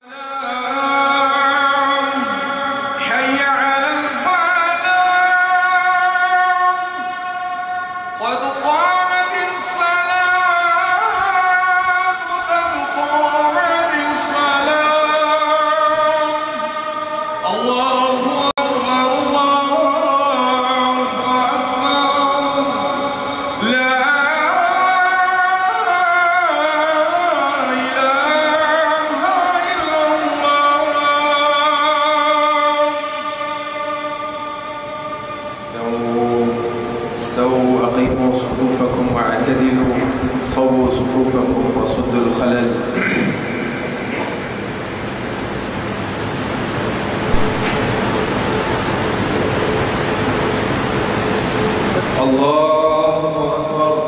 استووا أقيموا صفوفكم واعتدلوا صووا صفوفكم وسدوا الخلل. الله أكبر.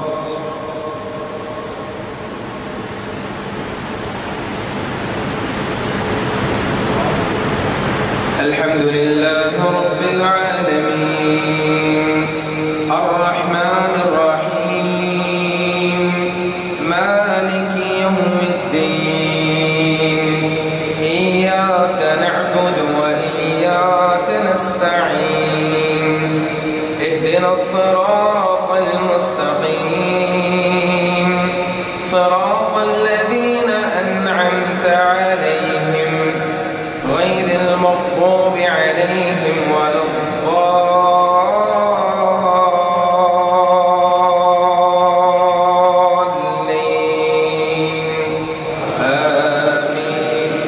الحمد لله رب العالمين الرحمن الرحيم مالك يوم الدين إياك نعبد وإياك نستعين اهدنا الصراط المستقيم صراط الذين أنعمت عليهم غير المغضوب عليهم ولا الضالين آمين.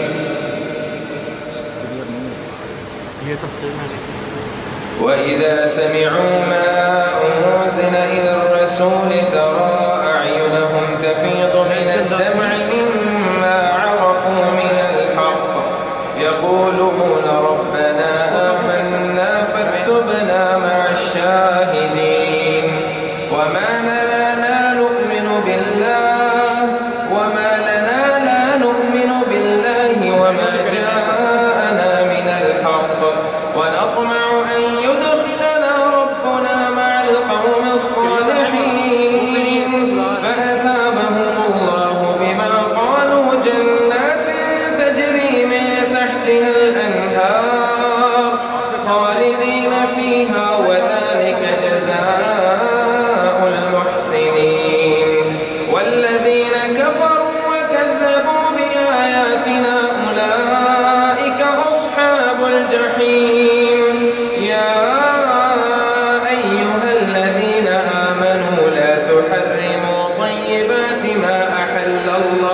وإذا سمعوا ما أنزل إلى الرسول ترى أعينهم تفيض من الدمع مما عرفوا من الحق يقولون ربنا آمنا فاكتبنا مع الشاهدين. وما لنا لا نؤمن بالله وما جاءنا من الحق ونطمع أن يدخلنا ربنا مع القوم الصالحين فأثابهم الله بما قالوا جنات تجري من تحتها الأنهار خالدين فيها وذلك جزاء المحسنين. والذين كفروا وكذبوا بآياتنا أولئك أصحاب الجحيم. يا أيها الذين آمنوا لا تحرموا طيبات ما أحل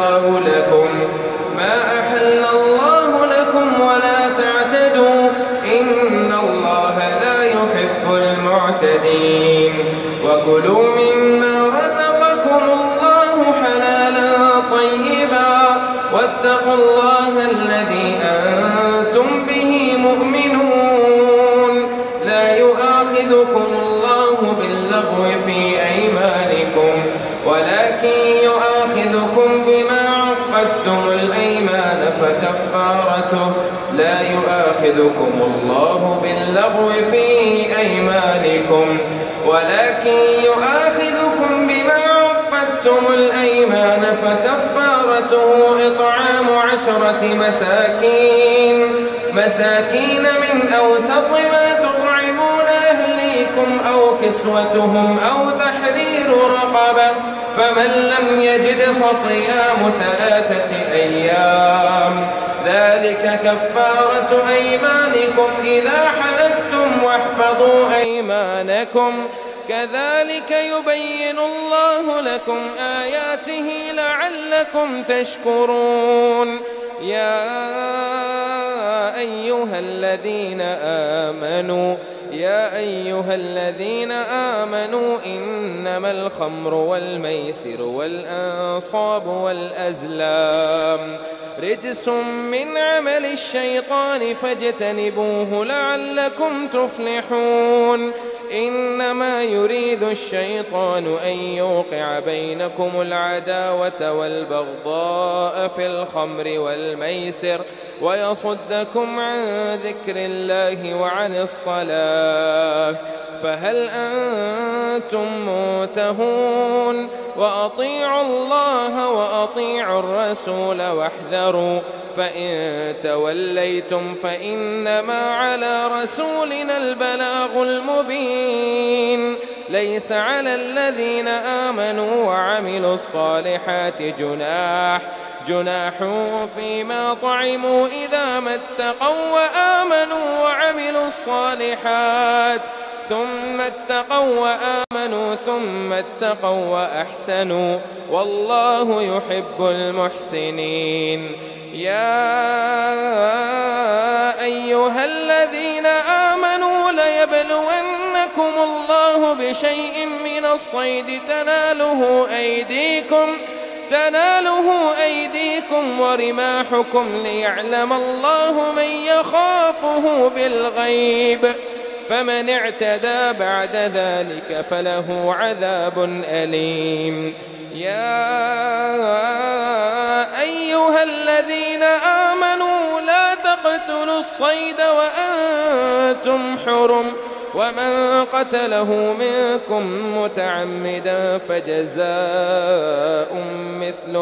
الله لكم ولا تعتدوا إن الله لا يحب المعتدين. وكلوا مما رزقكم الله حلالا طيبا واتقوا الله الذي أنتم به مؤمنون. لا يؤاخذكم الله باللغو في أيمانكم ولكن يؤاخذكم بما عقدتم الأيمان فكفارته لا يؤاخذكم الله باللغو في أيمانكم ولكن يؤاخذكم بما عقدتم الأيمان فكفارته إطعام 10 مساكين من أوسط ما تطعمون أهليكم أو كسوتهم أو تحرير رقبة فمن لم يجد فصيام 3 أيام ذلك كفارة أيمانكم إذا حلفتم واحفظوا أيمانكم كذلك يبين الله لكم آياته لعلكم تشكرون. يا أيها الذين آمنوا إنما الخمر والميسر والأنصاب والأزلام رجس من عمل الشيطان فاجتنبوه لعلكم تفلحون. إنما يريد الشيطان أن يوقع بينكم العداوة والبغضاء في الخمر والميسر ويصدكم عن ذكر الله وعن الصلاة فهل أنتم منتهون؟ وأطيعوا الله وأطيعوا الرسول فإن توليتم فإنما على رسولنا البلاغ المبين. ليس على الذين آمنوا وعملوا الصالحات جناح فيما طعموا إذا ما اتقوا وآمنوا وعملوا الصالحات ثم اتقوا وأحسنوا والله يحب المحسنين. يا أيها الذين آمنوا ليبلونكم الله بشيء من الصيد تناله أيديكم ورماحكم ليعلم الله من يخافه بالغيب، فمن اعتدى بعد ذلك فله عذاب أليم. يا أيها الذين آمنوا لا تقتلوا الصيد وأنتم حرم، ومن قتله منكم متعمدا فجزاء مثل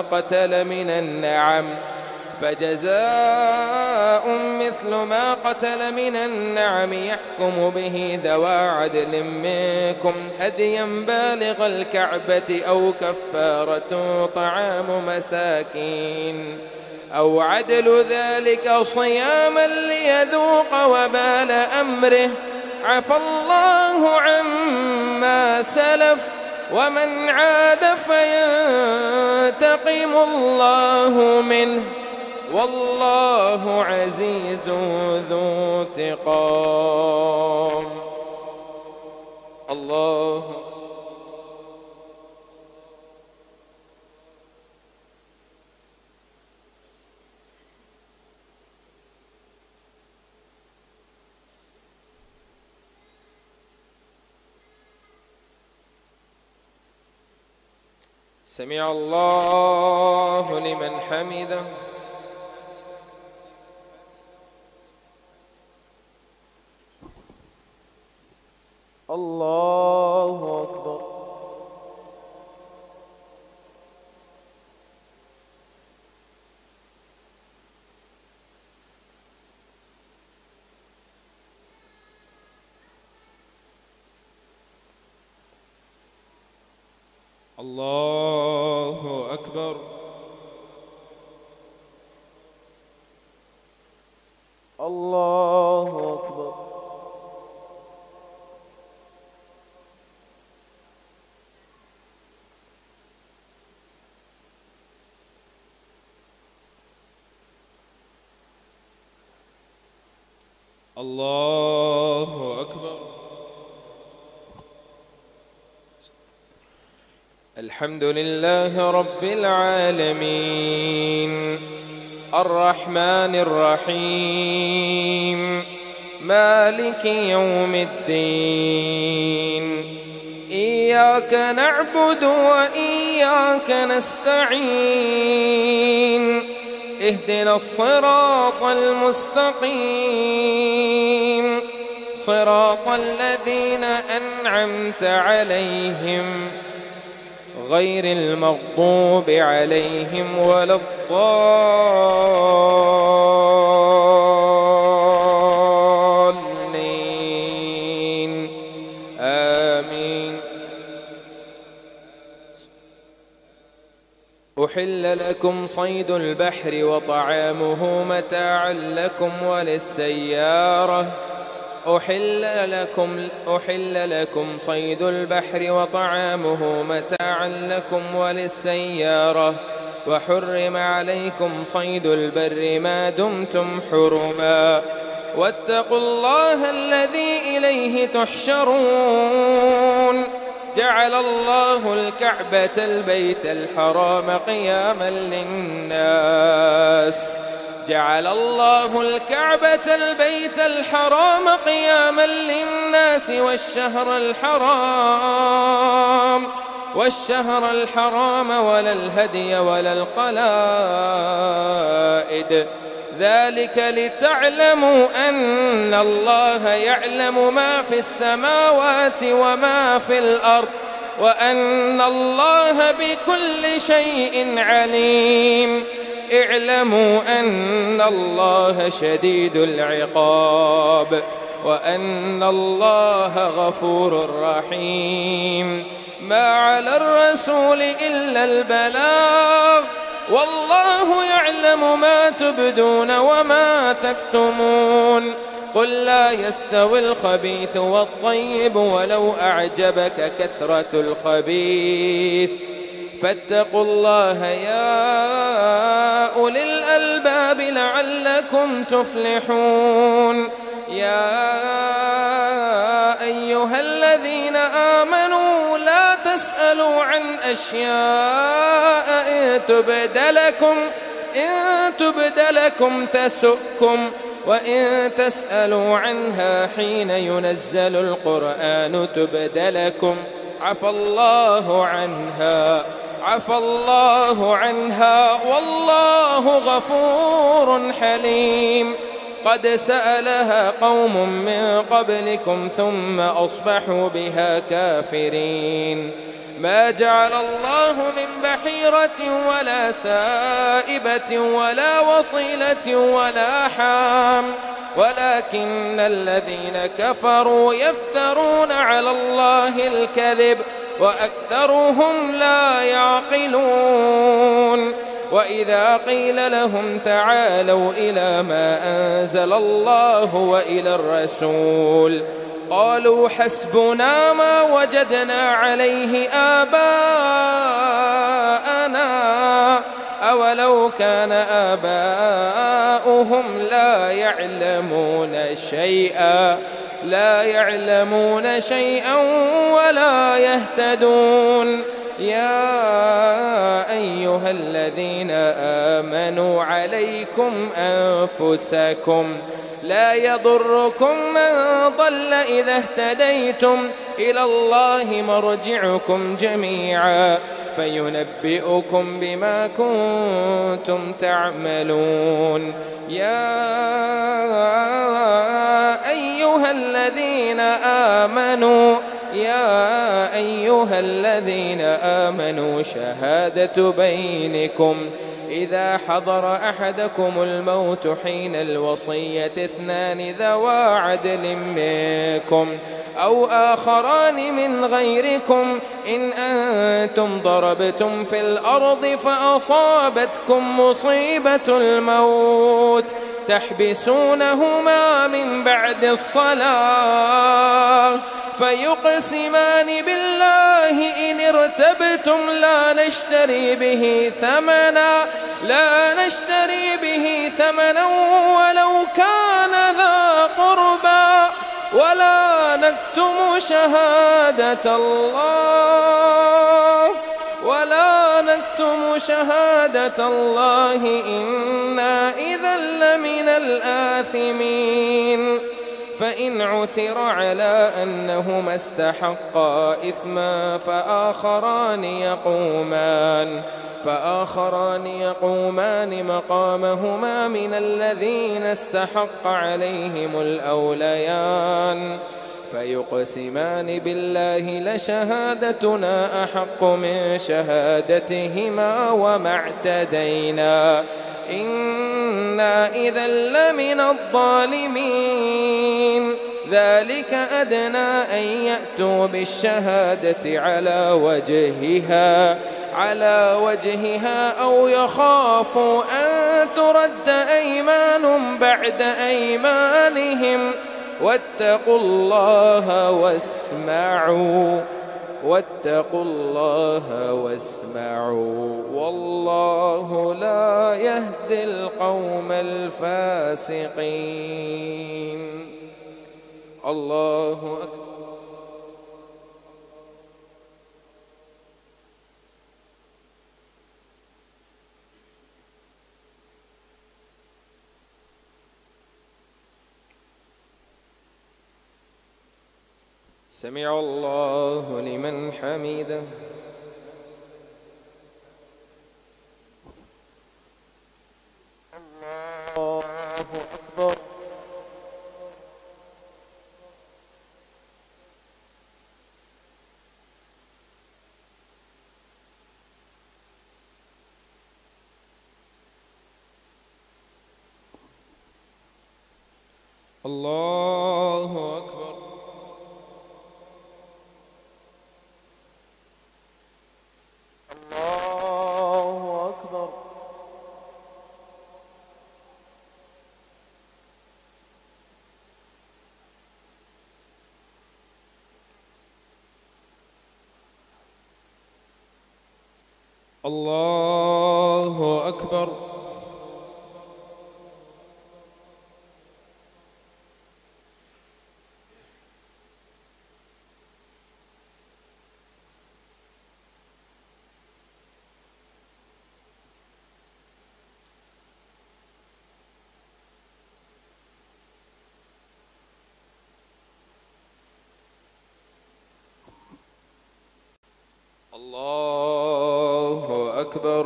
ما قتل من النعم يحكم به ذوى عدل منكم هديا بالغ الكعبة أو كفارة طعام مساكين أو عدل ذلك صياما ليذوق وبال أمره. عفى الله عما سلف ومن عاد فينتقم الله منه والله عزيز ذو انتقام. الله سمع الله لمن حمده. الله أكبر. الله أكبر. الله أكبر. الله أكبر. الحمد لله رب العالمين الرحمن الرحيم مالك يوم الدين. إياك نعبد وإياك نستعين. اهدنا الصراط المستقيم صراط الذين أنعمت عليهم غير المغضوب عليهم ولا الضالين. آمين. أحل لكم صيد البحر وطعامه متاعا لكم وللسيارة. أحل لكم صيد البحر وطعامه متاعا لكم وللسيارة وحرم عليكم صيد البر ما دمتم حرما واتقوا الله الذي إليه تحشرون. جعل الله الكعبة البيت الحرام قياما للناس جعل الله الكعبة البيت الحرام قياما للناس والشهر الحرام ولا الهدي ولا القلائد ذلك لتعلموا أن الله يعلم ما في السماوات وما في الأرض وأن الله بكل شيء عليم. اعلموا أن الله شديد العقاب وأن الله غفور رحيم. ما على الرسول إلا البلاغ والله يعلم ما تبدون وما تكتمون. قل لا يستوي الخبيث والطيب ولو أعجبك كثرة الخبيث فاتقوا الله يا أولي الألباب لعلكم تفلحون. يا أيها الذين آمنوا لا تسألوا عن أشياء إن تبد لكم تسؤكم وإن تسألوا عنها حين ينزل القرآن تبد لكم عفى الله عنها والله غفور حليم. قد سألها قوم من قبلكم ثم أصبحوا بها كافرين. ما جعل الله من بحيرة ولا سائبة ولا وصيلة ولا حام ولكن الذين كفروا يفترون على الله الكذب وأكثرهم لا يعقلون. وإذا قيل لهم تعالوا إلى ما أنزل الله وإلى الرسول قالوا حسبنا ما وجدنا عليه آباءنا أولو كان آباؤهم لا يعلمون شيئا ولا يهتدون. يا أيها الذين آمنوا عليكم أنفسكم لا يضركم من ضل إذا اهتديتم إلى الله مرجعكم جميعا فينبئكم بما كنتم تعملون. يا أيها الذين آمنوا شهادة بينكم إذا حضر أحدكم الموت حين الوصية اثنان ذوا عدل منكم أو آخران من غيركم إن أنتم ضربتم في الأرض فأصابتكم مصيبة الموت تحبسونهما من بعد الصلاة فيقسمان بالله إن ارتبتم لا نشتري به ثمنا ولو كان ذا قربى ولا نكتم شهادة الله إنا إذا لمن الآثمين. فإن عثر على أنهما استحقا إثما فآخران يقومان مقامهما من الذين استحق عليهم الأوليان فيقسمان بالله لشهادتنا أحق من شهادتهما وما اعتدينا إنا إذا لمن الظالمين. ذلك أدنى أن يأتوا بالشهادة على وجهها أو يخافوا أن ترد أيمان بعد أيمانهم واتقوا الله واسمعوا والله لا يهدي القوم الفاسقين. الله أكبر. سمع الله لمن حمده. الله أكبر. الله أكبر. الله أكبر. الله أكبر. الله أكبر.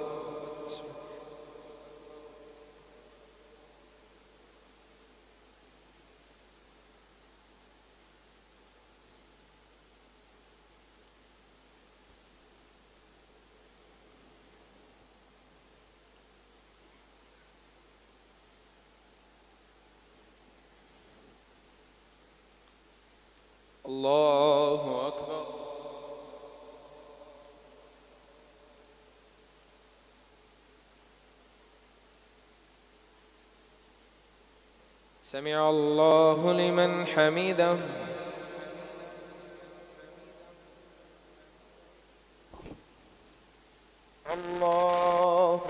الله أكبر. سمع الله لمن حمده. الله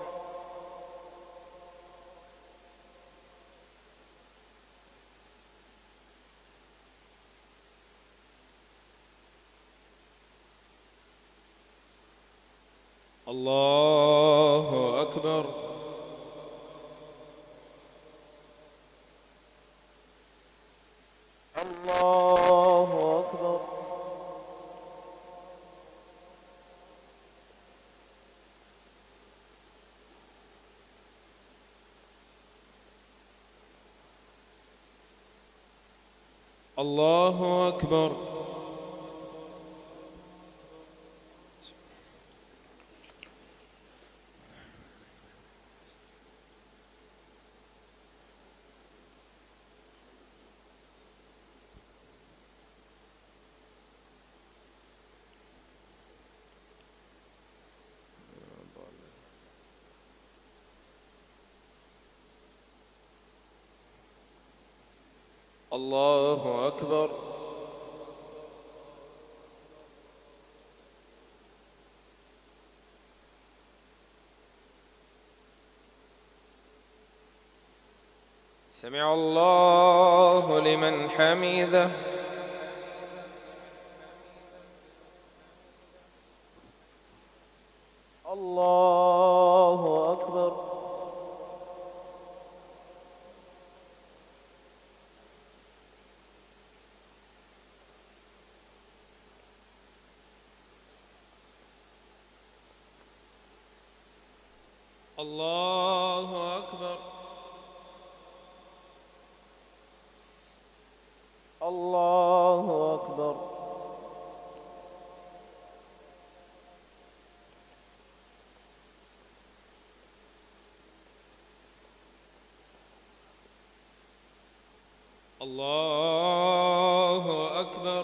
الله أكبر. الله أكبر. الله أكبر. الله أكبر. سمع الله لمن حمده. الله أكبر. الله أكبر. الله أكبر. الله أكبر.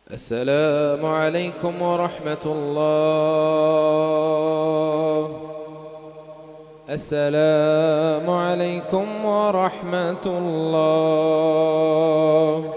السلام عليكم ورحمة الله. السلام عليكم ورحمة الله.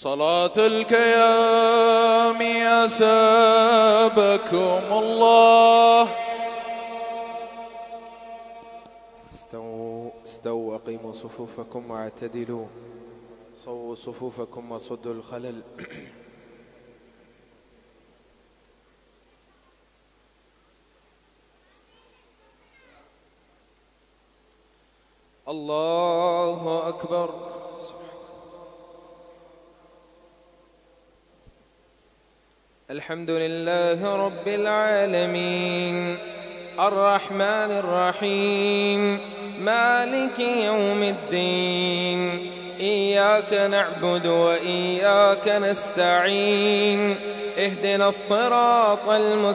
صلاة الكيام أسابكم الله. استووا أقيموا صفوفكم واعتدلوا، صووا صفوفكم وصدوا الخلل. الله أكبر. الحمد لله رب العالمين الرحمن الرحيم مالك يوم الدين، إياك نعبد وإياك نستعين، اهدنا الصراط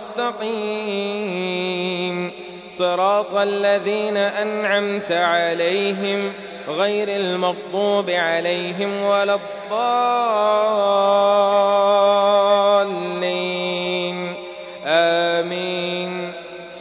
المستقيم، صراط الذين أنعمت عليهم غير المغضوب عليهم ولا الضالين، آمين.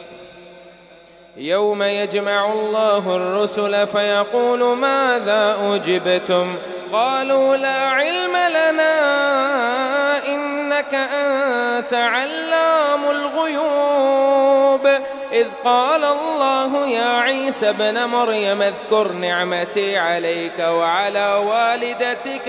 يوم يجمع الله الرسل فيقول ماذا أجبتم؟ قالوا لا علم لنا إنك أنت علام الغيوب. إذ قال الله يا عيسى ابن مريم اذكر نعمتي عليك وعلى والدتك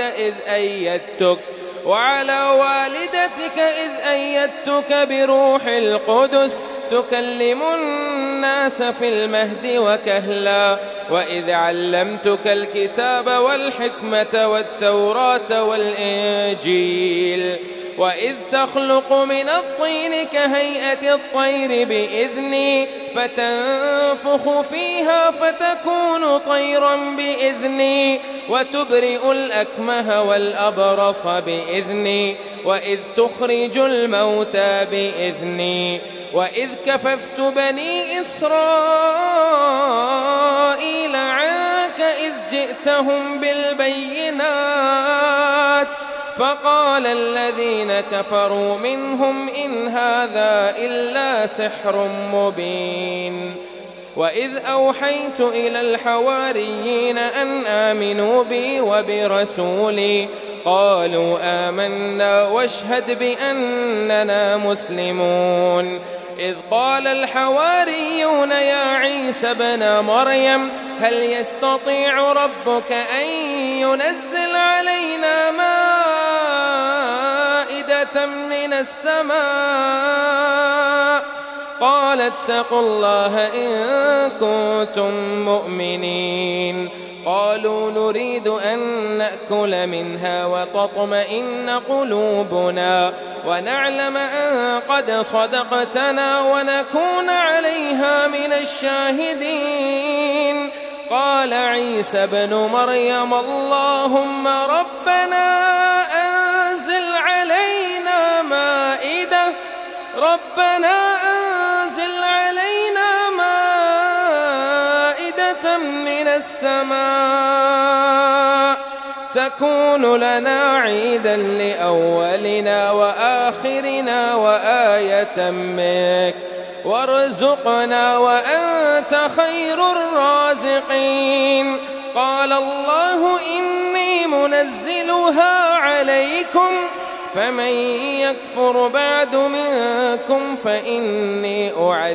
إذ أيدتك بروح القدس تكلم الناس في المهد وكهلا، وإذ علمتك الكتاب والحكمة والتوراة والإنجيل، وإذ تخلق من الطين كهيئة الطير بإذني فتنفخ فيها فتكون طيرا بإذني، وتبرئ الأكمه والأبرص بإذني، وإذ تخرج الموتى بإذني، وإذ كففت بني إسرائيل عنك إذ جئتهم بالبينات، فقال الذين كفروا منهم إن هذا إلا سحر مبين. وإذ أوحيت إلى الحواريين أن آمنوا بي وبرسولي قالوا آمنا واشهد بأننا مسلمون. إذ قال الحواريون يا عيسى ابن مريم هل يستطيع ربك أن ينزل علينا مائدة من السماء؟ قال اتقوا الله إن كنتم مؤمنين. قالوا نريد أن نأكل منها وتطمئن قلوبنا ونعلم أن قد صدقتنا ونكون عليها من الشاهدين. قال عيسى ابن مريم اللهم ربنا أنزل علينا مائدة من السماء تكون لنا عيدا لأولنا وآخرنا وآية منك وارزقنا وأنت خير الرازقين. قال الله إني منزلها عليكم فمن يكفر بعد منكم فإني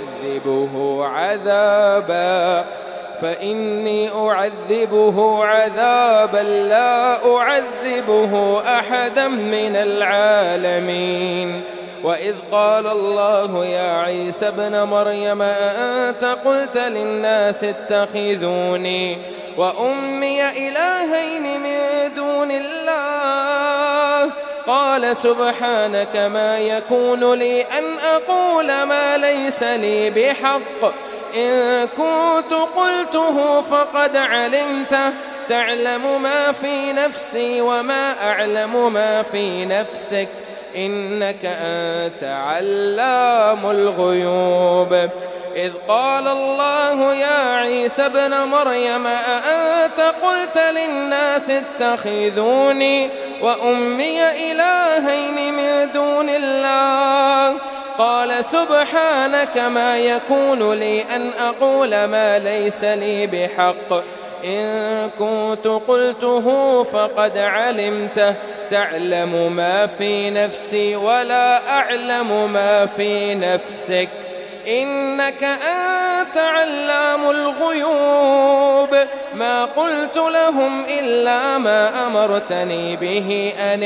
أعذبه عذابا لا أعذبه أحدا من العالمين. وإذ قال الله يا عيسى ابن مريم أأنت قلت للناس اتخذوني وأمي إلهين من دون الله؟ قال سبحانك ما يكون لي أن أقول ما ليس لي بحق، إن كنت قلته فقد علمته، تعلم ما في نفسي وما أعلم ما في نفسك، إنك أنت علام الغيوب. إذ قال الله يا عيسى ابن مريم أأنت قلت للناس اتخذوني وأمي إلهين من دون الله؟ قال سبحانك ما يكون لي أن أقول ما ليس لي بحق، إن كنت قلته فقد علمته، تعلم ما في نفسي ولا أعلم ما في نفسك، إنك أنت علام الغيوب. ما قلت لهم إلا ما أمرتني به أن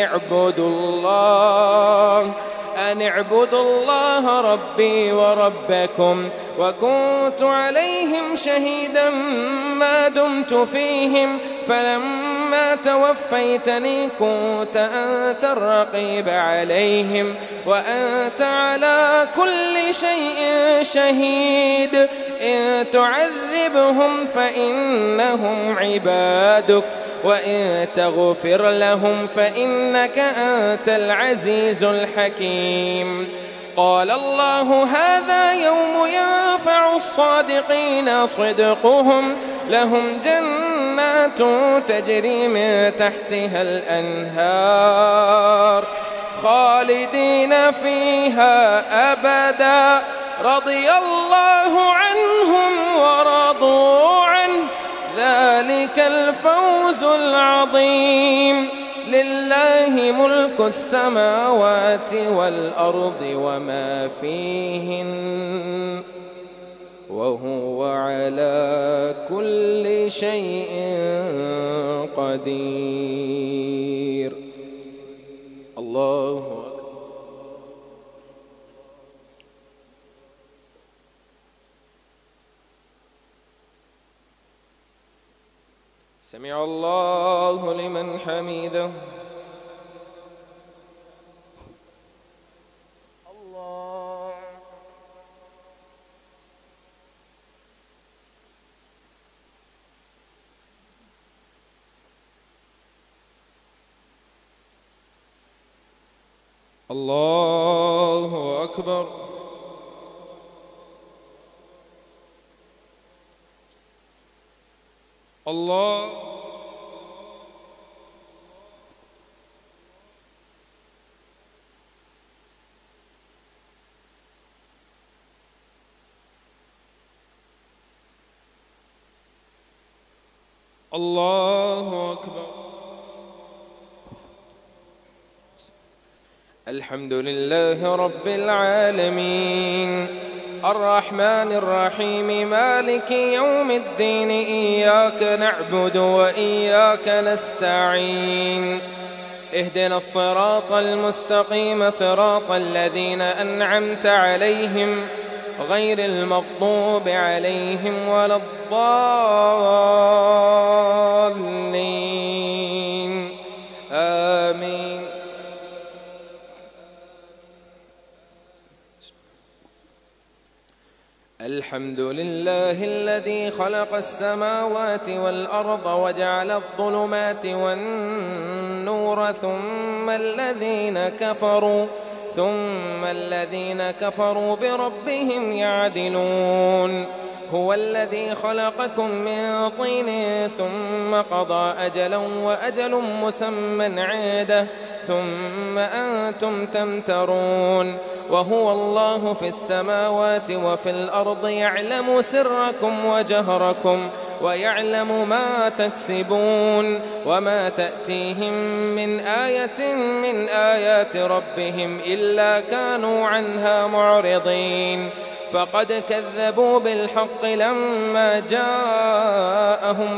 اعبدوا الله ربي وربكم، وكنت عليهم شهيدا ما دمت فيهم، فلما توفيتني كنت أنت الرقيب عليهم، وأنت على كل شيء شهيد. إن تعذبهم فإنهم عبادك، وإن تغفر لهم فإنك أنت العزيز الحكيم. قال الله: هذا يوم ينفع الصادقين صدقهم، لهم جنات تجري من تحتها الأنهار خالدين فيها أبدا، رضي الله عنهم ورضوا عنه، ذلك الفوز العظيم. لله ملك السماوات والأرض وما فيهن، وهو على كل شيء قدير. الله أكبر. سمع الله لمن حمده. الله أكبر. الله الله أكبر. الحمد لله رب العالمين، الرحمن الرحيم، مالك يوم الدين، إياك نعبد وإياك نستعين، اهدنا الصراط المستقيم، صراط الذين أنعمت عليهم غير المغضوب عليهم ولا الضالين، آمين. الحمد لله الذي خلق السماوات والأرض وجعل الظلمات والنور، ثم الذين كفروا بربهم يعدلون. هو الذي خلقكم من طين ثم قضى أجلا وأجل مسمى عنده، ثم أنتم تمترون. وهو الله في السماوات وفي الأرض، يعلم سركم وجهركم ويعلم ما تكسبون، وما تأتيهم من آية من آيات ربهم إلا كانوا عنها معرضين. فقد كذبوا بالحق لما جاءهم،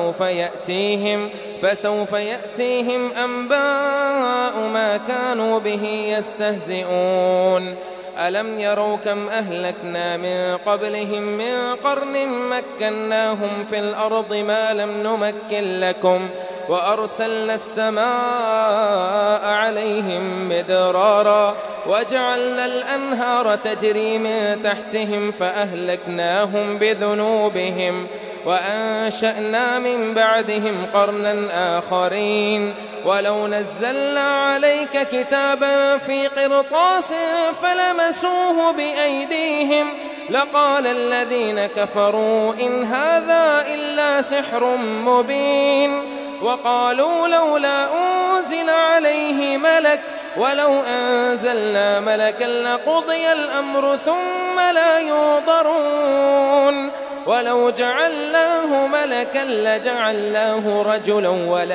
فسوف يأتيهم أنباء ما كانوا به يستهزئون. ألم يروا كم أهلكنا من قبلهم من قرن مكناهم في الأرض ما لم نمكن لكم، وأرسلنا السماء عليهم مدرارا، وجعلنا الأنهار تجري من تحتهم فأهلكناهم بذنوبهم، وأنشأنا من بعدهم قرنا آخرين. ولو نزلنا عليك كتابا في قرطاس فلمسوه بأيديهم لقال الذين كفروا إن هذا إلا سحر مبين. وقالوا لولا أنزل عليه ملك، ولو أنزلنا ملكا لقضي الأمر ثم لا ينظرون. ولو جعلناه ملكا لجعلناه رجلا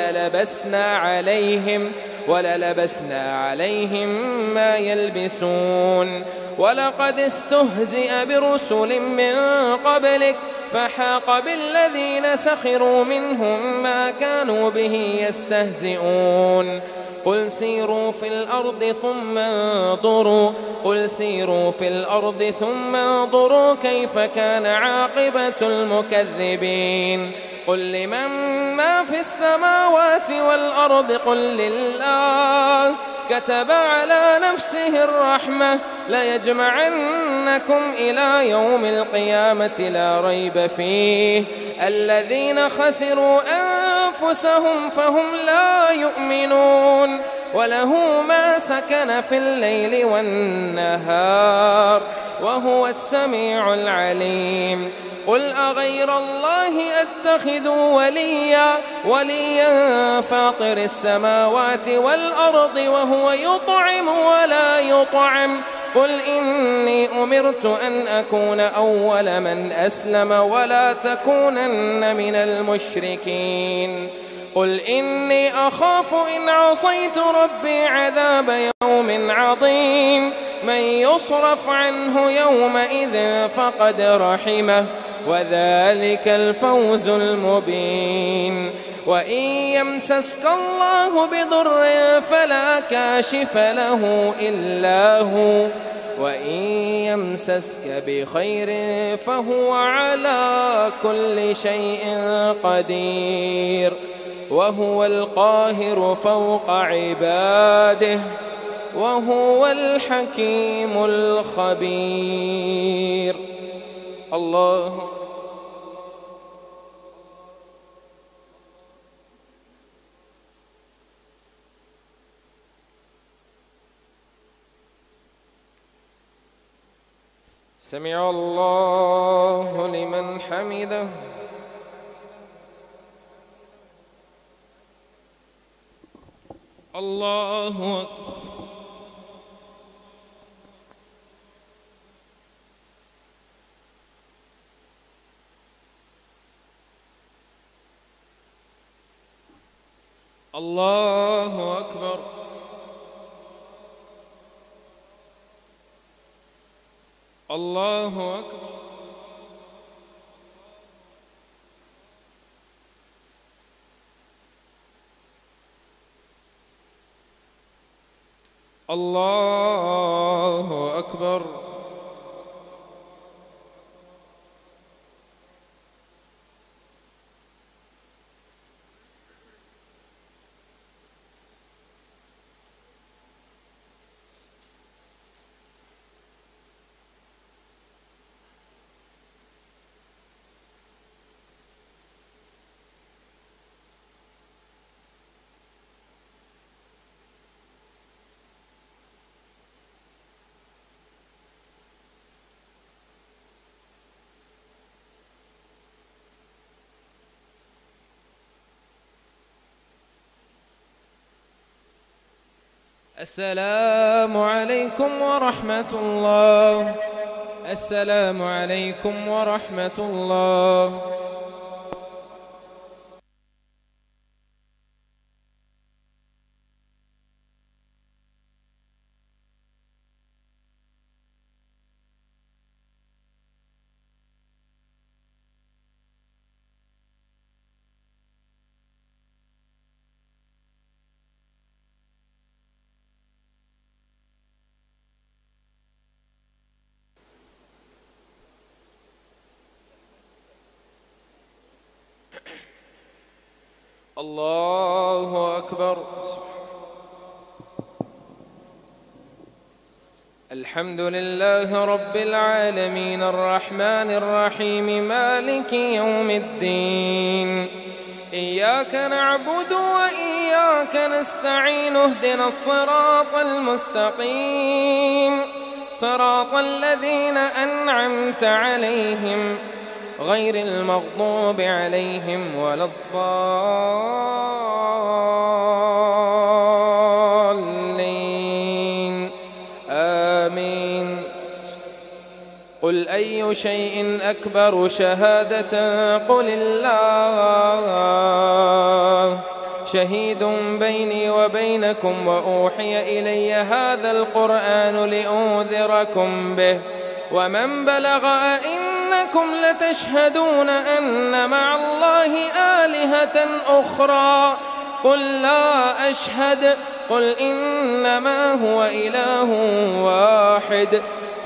وللبسنا عليهم ما يلبسون. ولقد استهزئ برسل من قبلك فحاق بالذين سخروا منهم ما كانوا به يستهزئون. قل سيروا في الأرض ثم انظروا كيف كان عاقبة المكذبين. قل لمن ما في السماوات والأرض قل لله كتب على نفسه الرحمة ليجمعنكم إلى يوم القيامة لا ريب فيه. الذين خسروا أنفسهم فهم لا يؤمنون. وله ما سكن في الليل والنهار وهو السميع العليم. قل أغير الله أتخذ وليا فاطر السماوات والأرض وهو يطعم ولا يطعم. قل إني أمرت أن أكون أول من أسلم ولا تكونن من المشركين. قل إني أخاف إن عصيت ربي عذاب يوم عظيم. من يصرف عنه يومئذ فقد رحمه وذلك الفوز المبين. وإن يمسسك الله بضر فلا كاشف له إلا هو وإن يمسسك بخير فهو على كل شيء قدير وهو القاهر فوق عباده وهو الحكيم الخبير. الله سمع الله لمن حمده. الله أكبر. الله أكبر. الله أكبر. الله أكبر. السلام عليكم ورحمة الله. السلام عليكم ورحمة الله. الله أكبر. الحمد لله رب العالمين الرحمن الرحيم مالك يوم الدين. إياك نعبد وإياك نستعين. اهدنا الصراط المستقيم صراط الذين أنعمت عليهم غير المغضوب عليهم ولا الضالين. آمين. قل قل أي شيء أكبر شهادة قل الله شهيد بيني وبينكم وأوحي إلي هذا القرآن لأنذركم به ومن بلغ أئنكم لتشهدون أن مع الله آلهة أخرى قل لا أشهد قل إنما هو إله واحد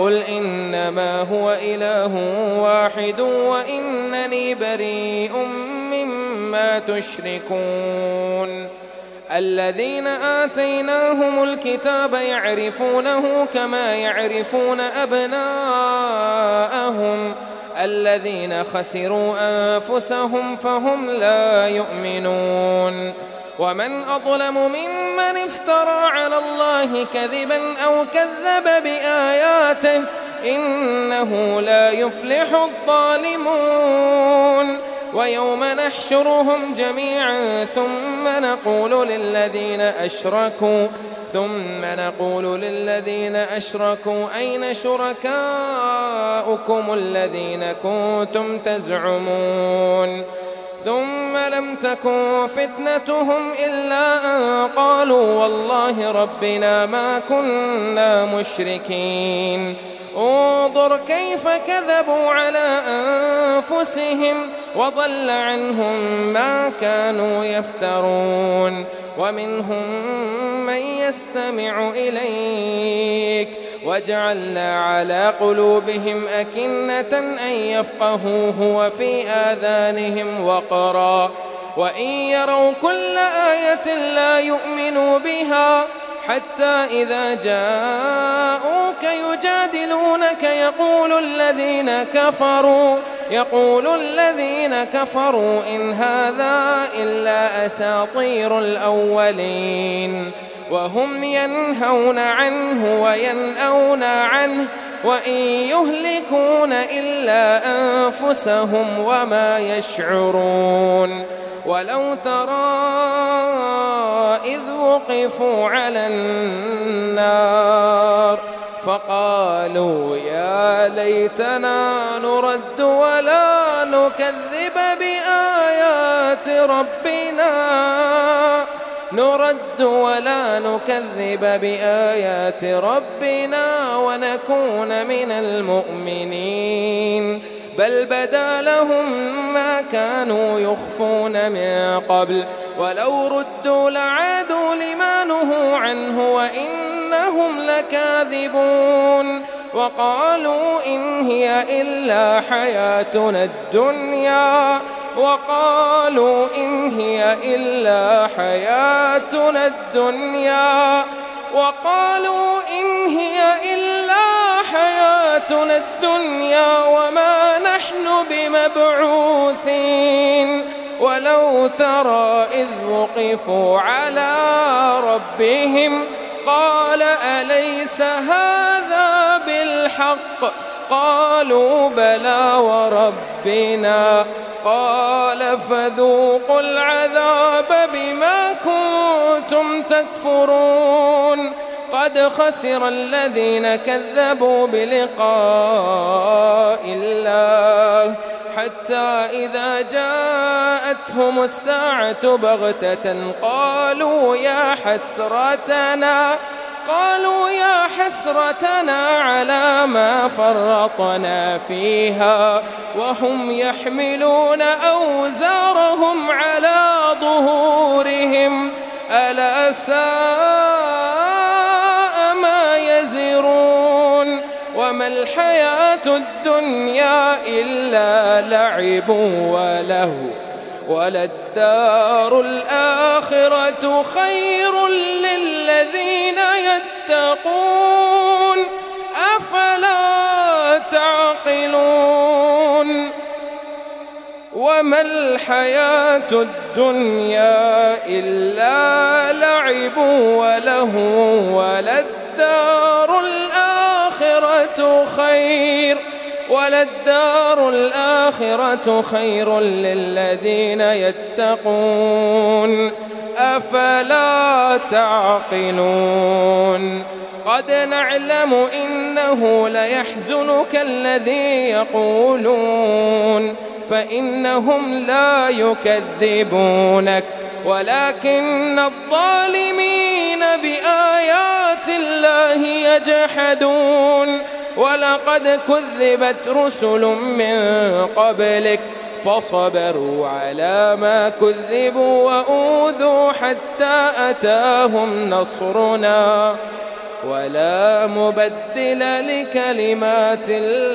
وإنني بريء مما تشركون الذين آتيناهم الكتاب يعرفونه كما يعرفون أبناءهم الذين خسروا أنفسهم فهم لا يؤمنون ومن أظلم ممن افترى على الله كذبا أو كذب بآياته إنه لا يفلح الظالمون ويوم نحشرهم جميعا ثم نقول للذين أشركوا أين شركاؤكم الذين كنتم تزعمون ثم لم تكن فتنتهم إلا أن قالوا والله ربنا ما كنا مشركين انظر كيف كذبوا على أنفسهم وضل عنهم ما كانوا يفترون ومنهم من يستمع إليك وجعلنا على قلوبهم أكنة أن يفقهوه وفي آذانهم وقرا وإن يروا كل آية لا يؤمنوا بها حتى إذا جاءوك يجادلونك يقول الذين كفروا إن هذا إلا أساطير الأولين وهم ينهون عنه وينأون عنه وإن يهلكون إلا أنفسهم وما يشعرون ولو ترى إذ وقفوا على النار فقالوا يا ليتنا نرد ولا نكذب بآيات ربنا ونكون من المؤمنين بل بدا لهم ما كانوا يخفون من قبل ولو ردوا لعادوا لما نهوا عنه وإنهم لكاذبون وقالوا إن هي إلا حياتنا الدنيا وما نحن بمبعوثين ولو ترى إذ وقفوا على ربهم قال أليس هذا بالحق قالوا بلى وربنا قال فذوقوا العذاب بما كنتم تكفرون قد خسر الذين كذبوا بلقاء الله حتى إذا جاءتهم الساعة بغتة قالوا يا حسرتنا على ما فرطنا فيها وهم يحملون أوزارهم على ظهورهم ألا ساء ما يزرون وما الحياة الدنيا إلا لعب ولهو وللدار الآخرة خير للذين يتقون أفلا تعقلون وما الحياة الدنيا إلا لعب ولهو وللدار الآخرة خير للذين يتقون أفلا تعقلون قد نعلم إنه ليحزنك الذي يقولون فإنهم لا يكذبونك ولكن الظالمين بآيات الله يجحدون ولقد كذبت رسل من قبلك فصبروا على ما كذبوا وأوذوا حتى أتاهم نصرنا ولا مبدل لكلمات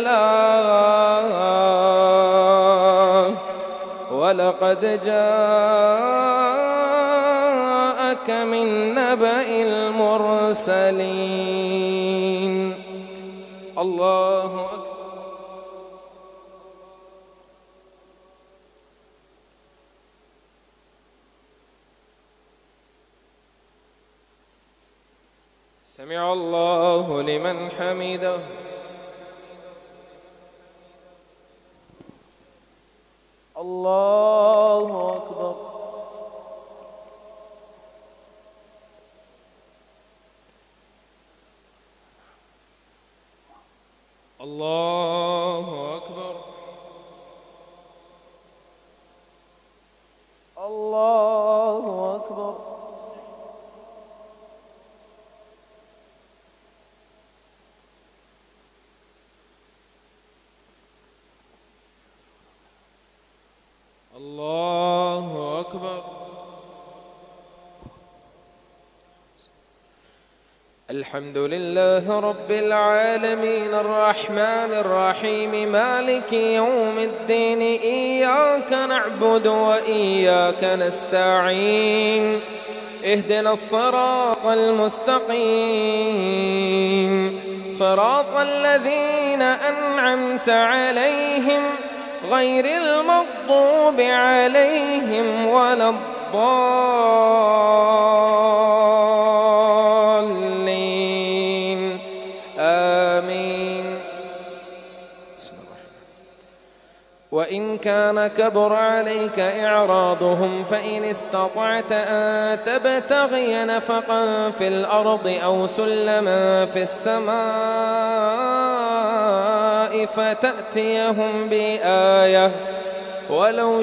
الله ولقد جاءك من نبأ المرسلين. الله أكبر. سمع الله لمن حمده. الله أكبر. الله أكبر. الله أكبر. الله أكبر. الحمد لله رب العالمين الرحمن الرحيم مالك يوم الدين إياك نعبد وإياك نستعين اهدنا الصراط المستقيم صراط الذين أنعمت عليهم غير المغضوب عليهم ولا الضالين آمين. بسم الله الرحمن. وإن كان كبر عليك إعراضهم فإن استطعت أن تبتغي نفقا في الأرض أو سلما في السماء فتأتيهم بآية ولو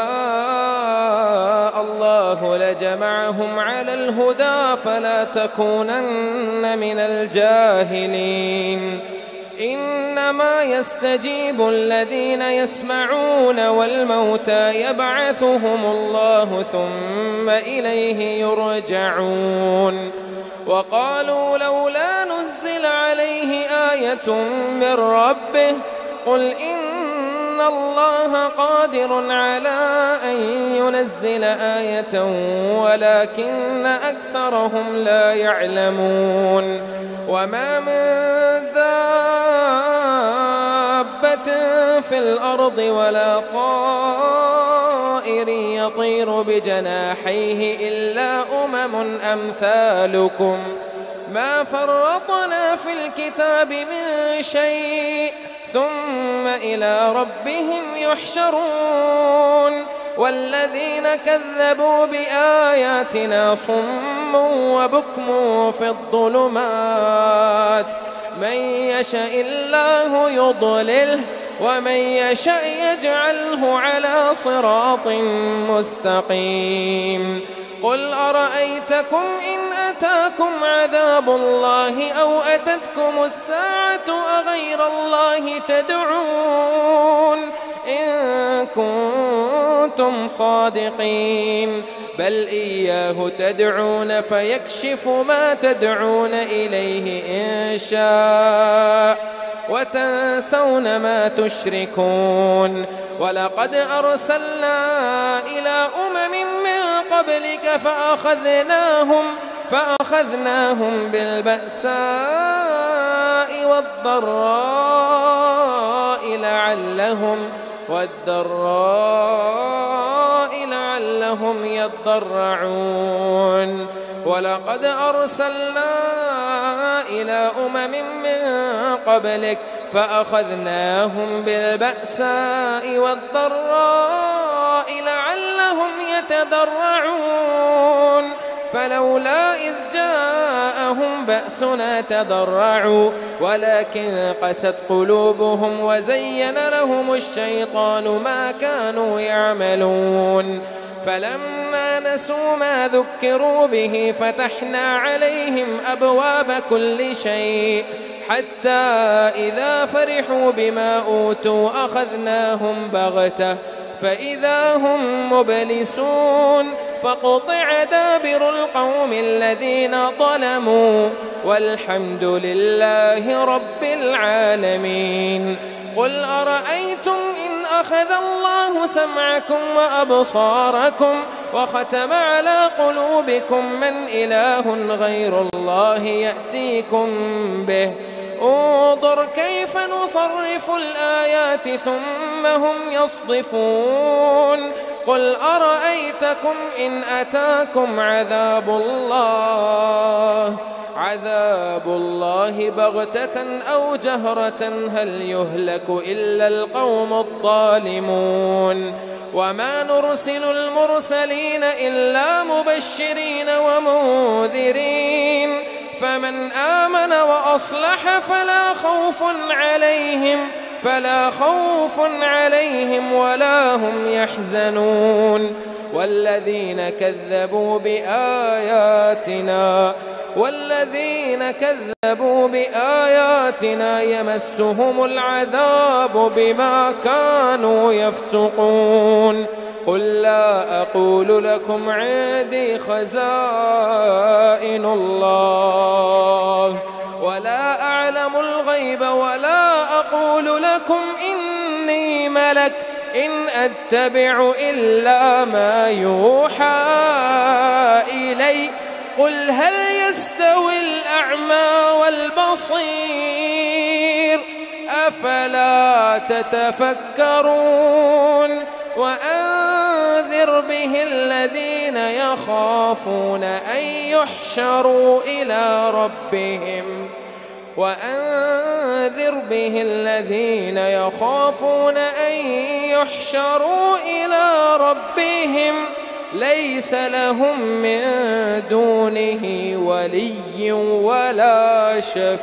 شاء الله لجمعهم على الهدى فلا تكونن من الجاهلين. إنما يستجيب الذين يسمعون والموتى يبعثهم الله ثم إليه يرجعون. وقالوا لولا نزل عليه آية من ربه قل إن الله قادر على أن ينزل آية ولكن أكثرهم لا يعلمون. وما من دابة في الأرض ولا طائر يطير بجناحيه إلا أمثالكم ما فرطنا في الكتاب من شيء ثم إلى ربهم يحشرون. والذين كذبوا بآياتنا صم وبكم في الظلمات من يشاء الله يضلله ومن يشاء يجعله على صراط مستقيم. قل أرأيتكم إن أتاكم عذاب الله أو أتتكم الساعة أغير الله تدعون إن كنتم صادقين بل إياه تدعون فيكشف ما تدعون إليه إن شاء وتنسون ما تشركون. ولقد أرسلنا إلى من قبلك فأخذناهم بالبأساء والضراء لعلهم يضرعون. ولقد أرسلنا إلى من قبلك فأخذناهم بالبأساء والضراء لعلهم يتضرعون. فلولا إذ جاءهم جاءهم بأسنا تضرعوا ولكن قست قلوبهم وزين لهم الشيطان ما كانوا يعملون فلما نسوا ما ذكروا به فتحنا عليهم أبواب كل شيء حتى إذا فرحوا بما أوتوا أخذناهم بغتة فإذا هم مبلسون فقطع دابر القوم الذين ظلموا والحمد لله رب العالمين. قل أرأيتم إن أخذ الله سمعكم وأبصاركم وختم على قلوبكم من إله غير الله يأتيكم به انظر كيف نصرف الآيات ثم هم يصدفون قل أرأيتكم إن أتاكم عذاب الله بغتة أو جهرة هل يهلك إلا القوم الظالمون وما نرسل المرسلين إلا مبشرين ومنذرين فمن آمن وأصلح فلا خوف عليهم ولا هم يحزنون والذين كذبوا بآياتنا يمسهم العذاب بما كانوا يفسقون قل لا أقول لكم عندي خزائن الله ولا أعلم الغيب ولا أقول لكم إني ملك إن أتبع إلا ما يوحى إلي قل هل يستوي الأعمى والبصير أفلا تتفكرون وأنذر به الذين يخافون أن يحشروا إلى ربهم ليس لهم من دونه ولي ولا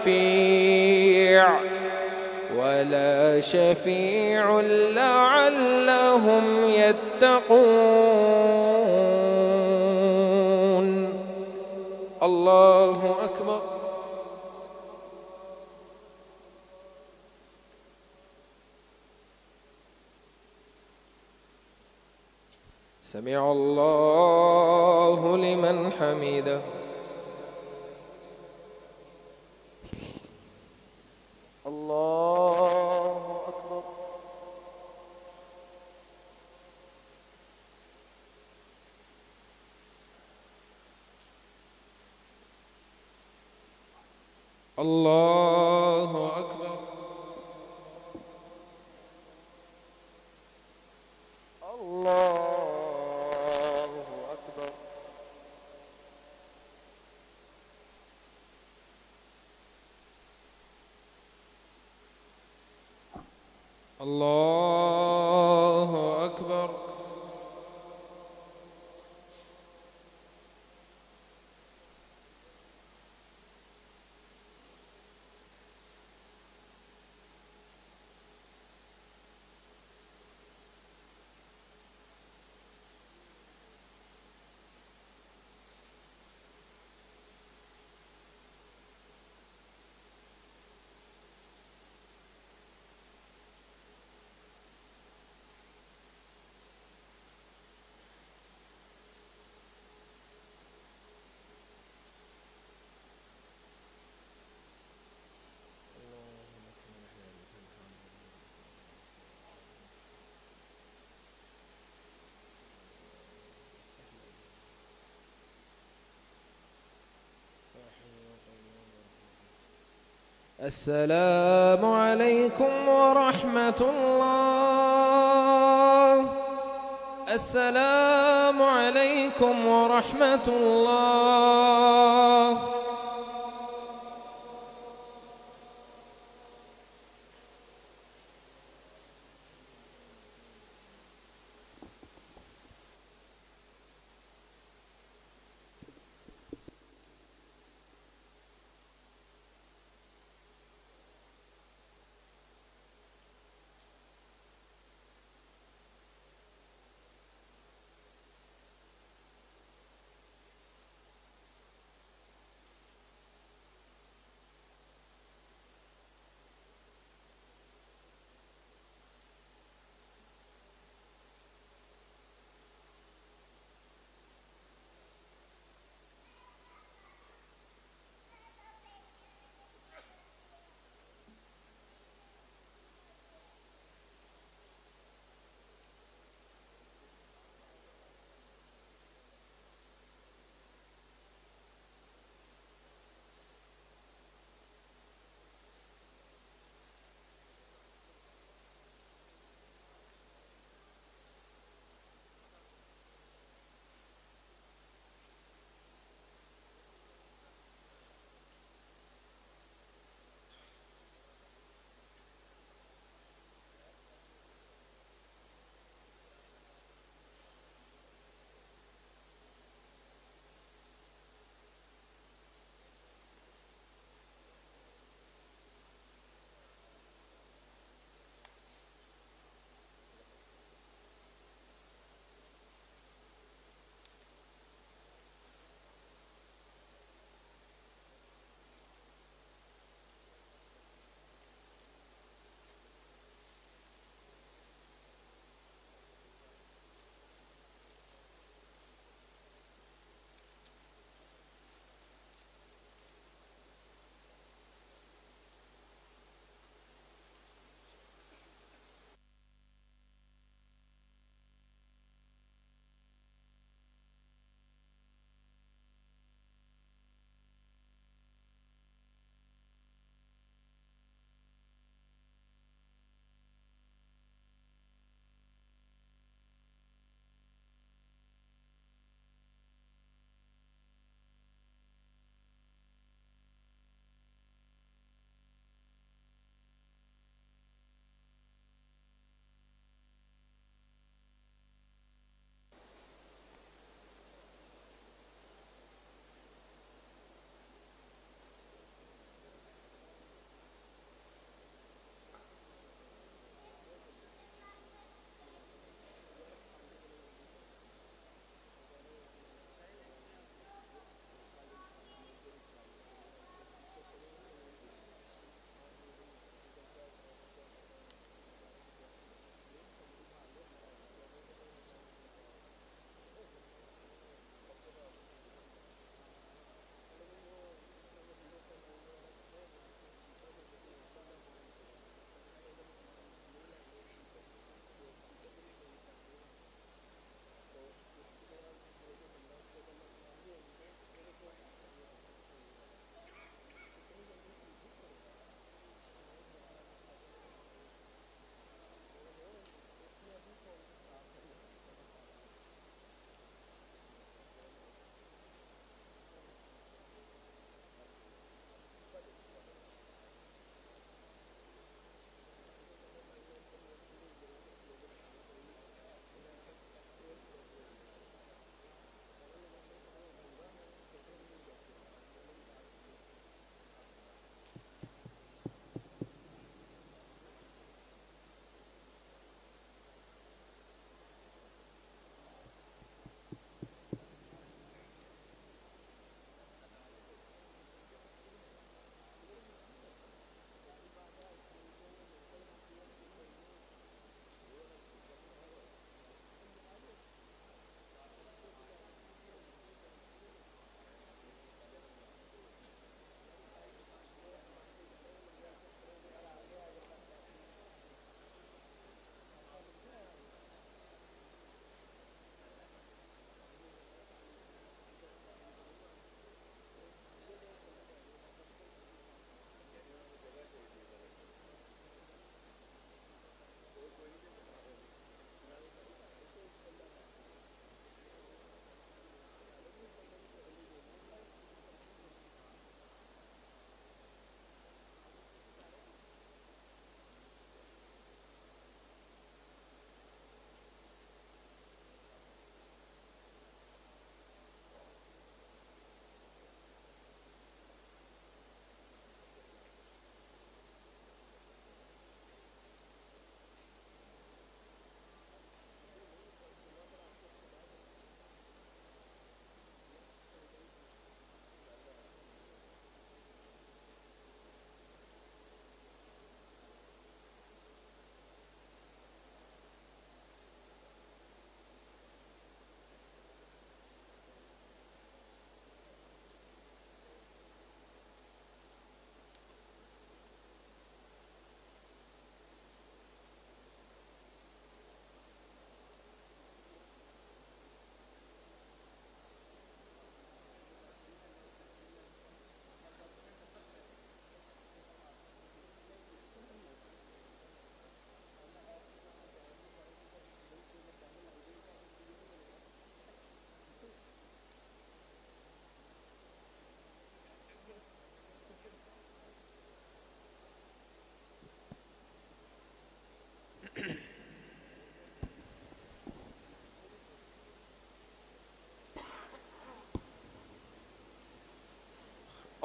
شفيع لعلهم يتقون. الله أكبر. سمع الله لمن حمده. الله أكبر. الله أكبر. الله أكبر. الله أكبر. السلام عليكم ورحمة الله. السلام عليكم ورحمة الله.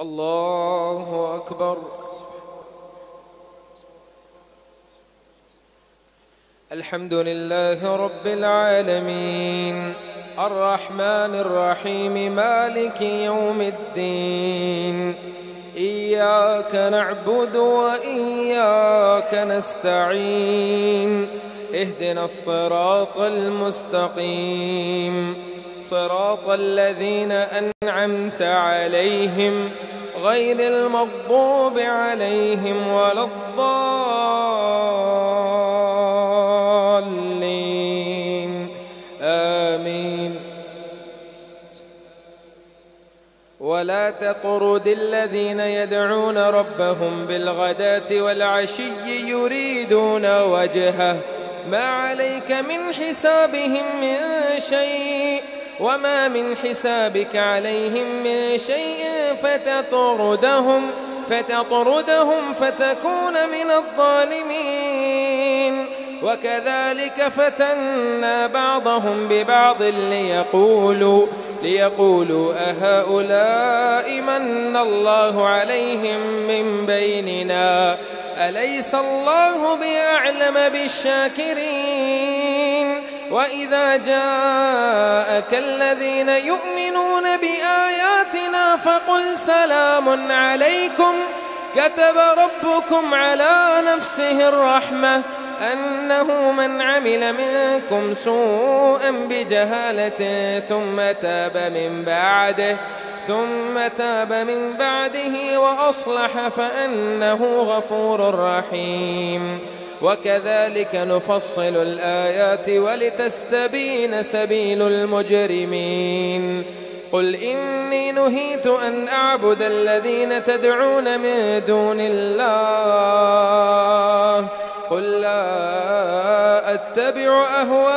الله أكبر. الحمد لله رب العالمين الرحمن الرحيم مالك يوم الدين. إياك نعبد وإياك نستعين. اهدنا الصراط المستقيم صراط الذين أنعمت عليهم غير المغضوب عليهم ولا الضالين. آمين. ولا تطرد الذين يدعون ربهم بالغداة والعشي يريدون وجهه ما عليك من حسابهم من شيء وما من حسابك عليهم من شيء فتطردهم فتكون من الظالمين. وكذلك فتنا بعضهم ببعض ليقولوا أهؤلاء من الله عليهم من بيننا أليس الله بأعلم بالشاكرين. وإذا جاءك الذين يؤمنون بآياتنا فقل سلام عليكم كتب ربكم على نفسه الرحمة أنه من عمل منكم سوءا بجهالة ثم تاب من بعده وأصلح فأنه غفور رحيم. وكذلك نفصل الآيات ولتستبين سبيل المجرمين. قل إني نهيت أن أعبد الذين تدعون من دون الله قل لا أتبع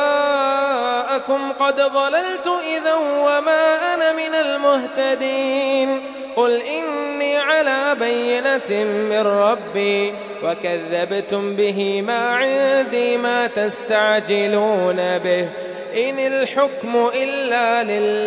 أهواءكم قد ضللت إذا وما أنا من المهتدين. قل إني على بينة من ربي وكذبتم به ما عندي ما تستعجلون به إن الحكم إلا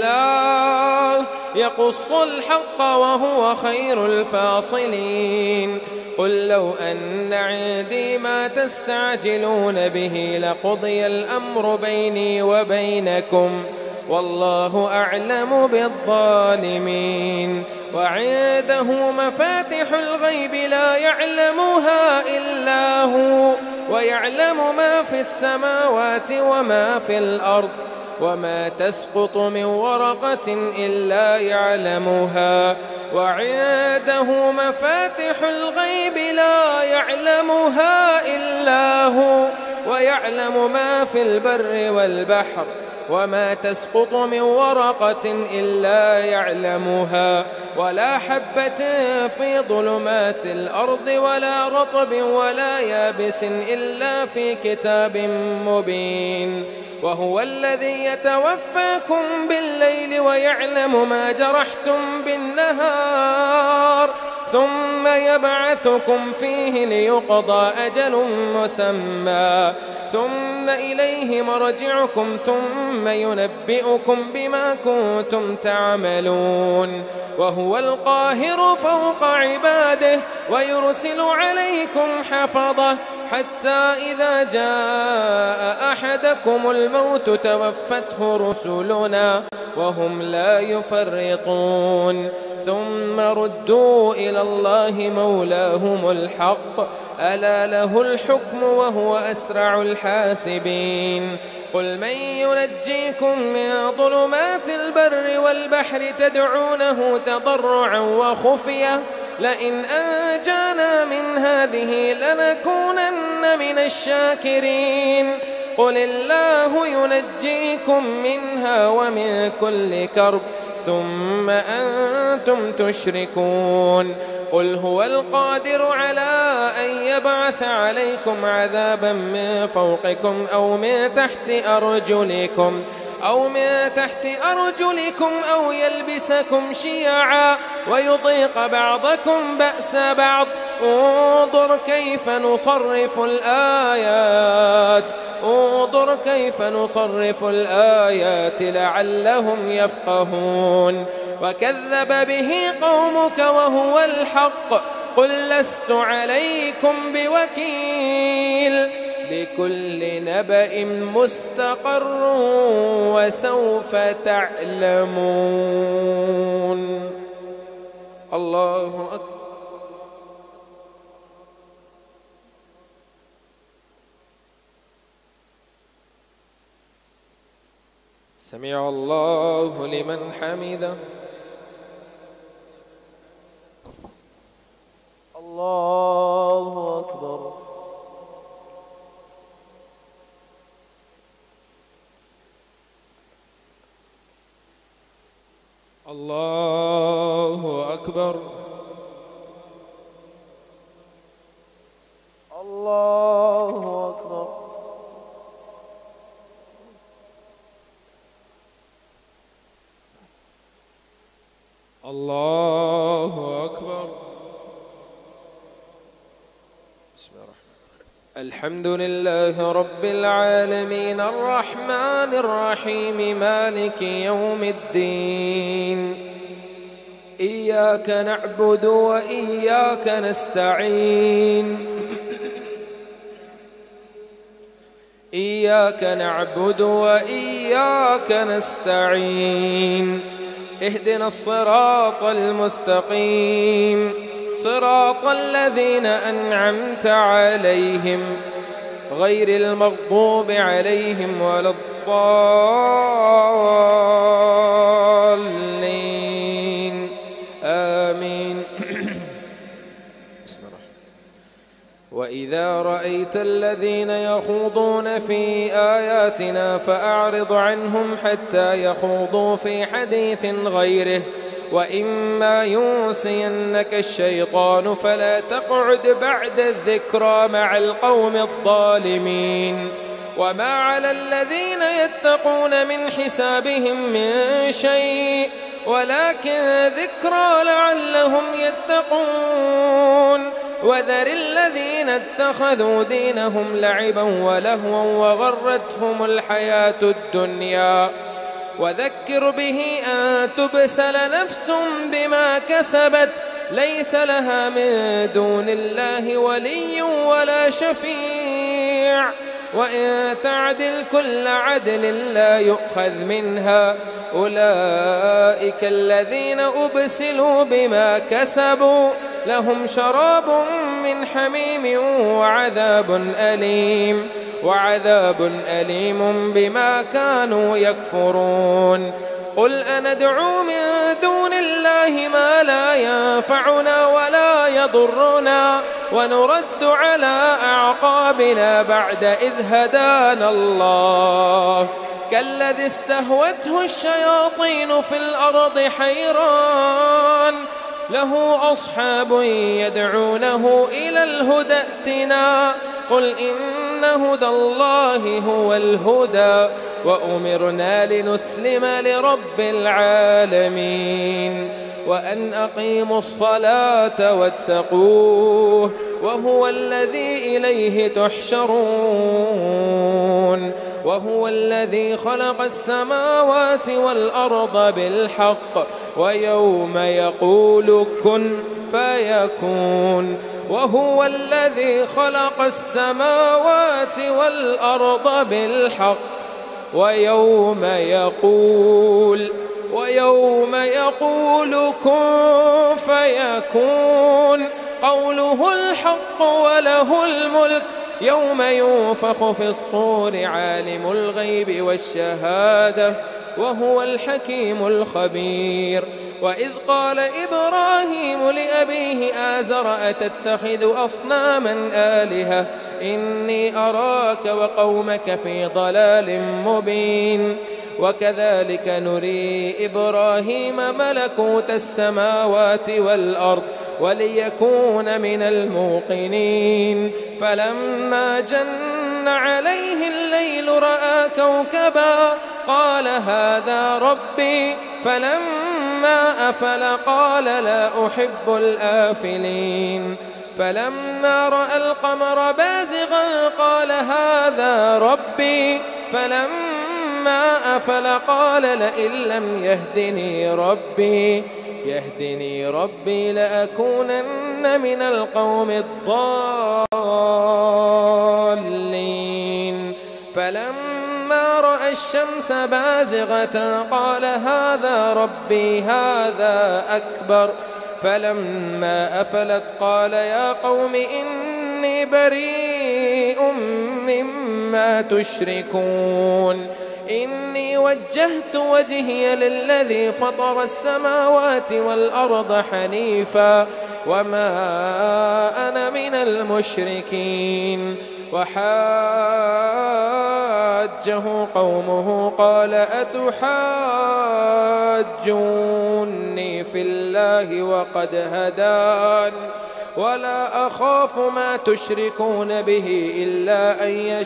لله يقص الحق وهو خير الفاصلين. قل لو أن عندي ما تستعجلون به لقضي الأمر بيني وبينكم والله أعلم بالظالمين. وعنده مفاتح الغيب لا يعلمها إلا هو ويعلم ما في السماوات وما في الأرض وما تسقط من ورقة إلا يعلمها. وعنده مفاتح الغيب لا يعلمها إلا هو ويعلم ما في البر والبحر وما تسقط من ورقة إلا يعلمها ولا حبة في ظلمات الأرض ولا رطب ولا يابس إلا في كتاب مبين. وهو الذي يتوفاكم بالليل ويعلم ما جرحتم بالنهار ثم يبعثكم فيه ليقضى أجل مسمى ثم إليه مرجعكم ثم ينبئكم بما كنتم تعملون. وهو القاهر فوق عباده ويرسل عليكم حفظه حتى إذا جاء أحدكم الموت توفته رسلنا وهم لا يفرطون ثم ردوا إلى الله مولاهم الحق ألا له الحكم وهو أسرع الحاسبين. قل من ينجيكم من ظلمات البر والبحر تدعونه تضرعا وخفية لئن أنجانا من هذه لنكونن من الشاكرين. قل الله ينجيكم منها ومن كل كرب ثم أنتم تشركون. قل هو القادر على أن يبعث عليكم عذابا من فوقكم أو من تحت أرجلكم أو يلبسكم شيعا ويضيق بعضكم بأس بعض. انظر كيف نصرف الآيات لعلهم يفقهون. وكذب به قومك وهو الحق قل لست عليكم بوكيل لكل نبأ مستقر وسوف تعلمون. الله أكبر. سمع الله لمن حمده. الله أكبر. الله أكبر. الله أكبر. الله أكبر. بسم الله الرحمن الرحيم. الحمد لله رب العالمين الرحمن الرحيم مالك يوم الدين إياك نعبد وإياك نستعين إياك نعبد وإياك نستعين اهدنا الصراط المستقيم صراط الذين أنعمت عليهم غير المغضوب عليهم ولا الضالين آمين. بسم الله. وإذا رأيت الذين يخوضون في آياتنا فأعرض عنهم حتى يخوضوا في حديث غيره وإما ينسينك الشيطان فلا تقعد بعد الذكرى مع القوم الظالمين. وما على الذين يتقون من حسابهم من شيء ولكن ذكرى لعلهم يتقون. وذر الذين اتخذوا دينهم لعبا ولهوا وغرتهم الحياة الدنيا وذكر به أن تبسل نفس بما كسبت ليس لها من دون الله ولي ولا شفيع وإن تعدل كل عدل لا يؤخذ منها أولئك الذين أبسلوا بما كسبوا لهم شراب من حميم وعذاب أليم بما كانوا يكفرون. قل أندعو من دون الله ما لا ينفعنا ولا يضرنا ونرد على أعقابنا بعد إذ هدانا الله كالذي استهوته الشياطين في الأرض حيران له أصحاب يدعونه إلى الهدى ائتنا قل إن هدى الله هو الهدى وأمرنا لنسلم لرب العالمين وأن أقيموا الصلاة واتقوه وهو الذي إليه تحشرون وهو الذي خلق السماوات والأرض بالحق ويوم يقول كن فيكون وهو الذي خلق السماوات والأرض بالحق ويوم يقول كن فيكون قوله الحق وله الملك يوم ينفخ في الصور عالم الغيب والشهادة وهو الحكيم الخبير. وإذ قال إبراهيم لأبيه آزر أتتخذ أصناما آلهة إني أراك وقومك في ضلال مبين. وكذلك نري إبراهيم ملكوت السماوات والأرض وليكون من الموقنين فلما جن عليه الليل رأى كوكبا قال هذا ربي فلما أفل قال لا أحب الآفلين فلما رأى القمر بازغا قال هذا ربي فلما فلما أفل قال لئن لم يهدني ربي لأكونن من القوم الضالين. فلما رأى الشمس بازغة قال هذا ربي هذا أكبر. فلما أفلت قال يا قوم إني بريء مما تشركون إني وجهت وجهي للذي فطر السماوات والأرض حنيفا وما أنا من المشركين. وحاجه قومه قال أتحاجوني في الله وقد هدان ولا أخاف ما تشركون به إلا أن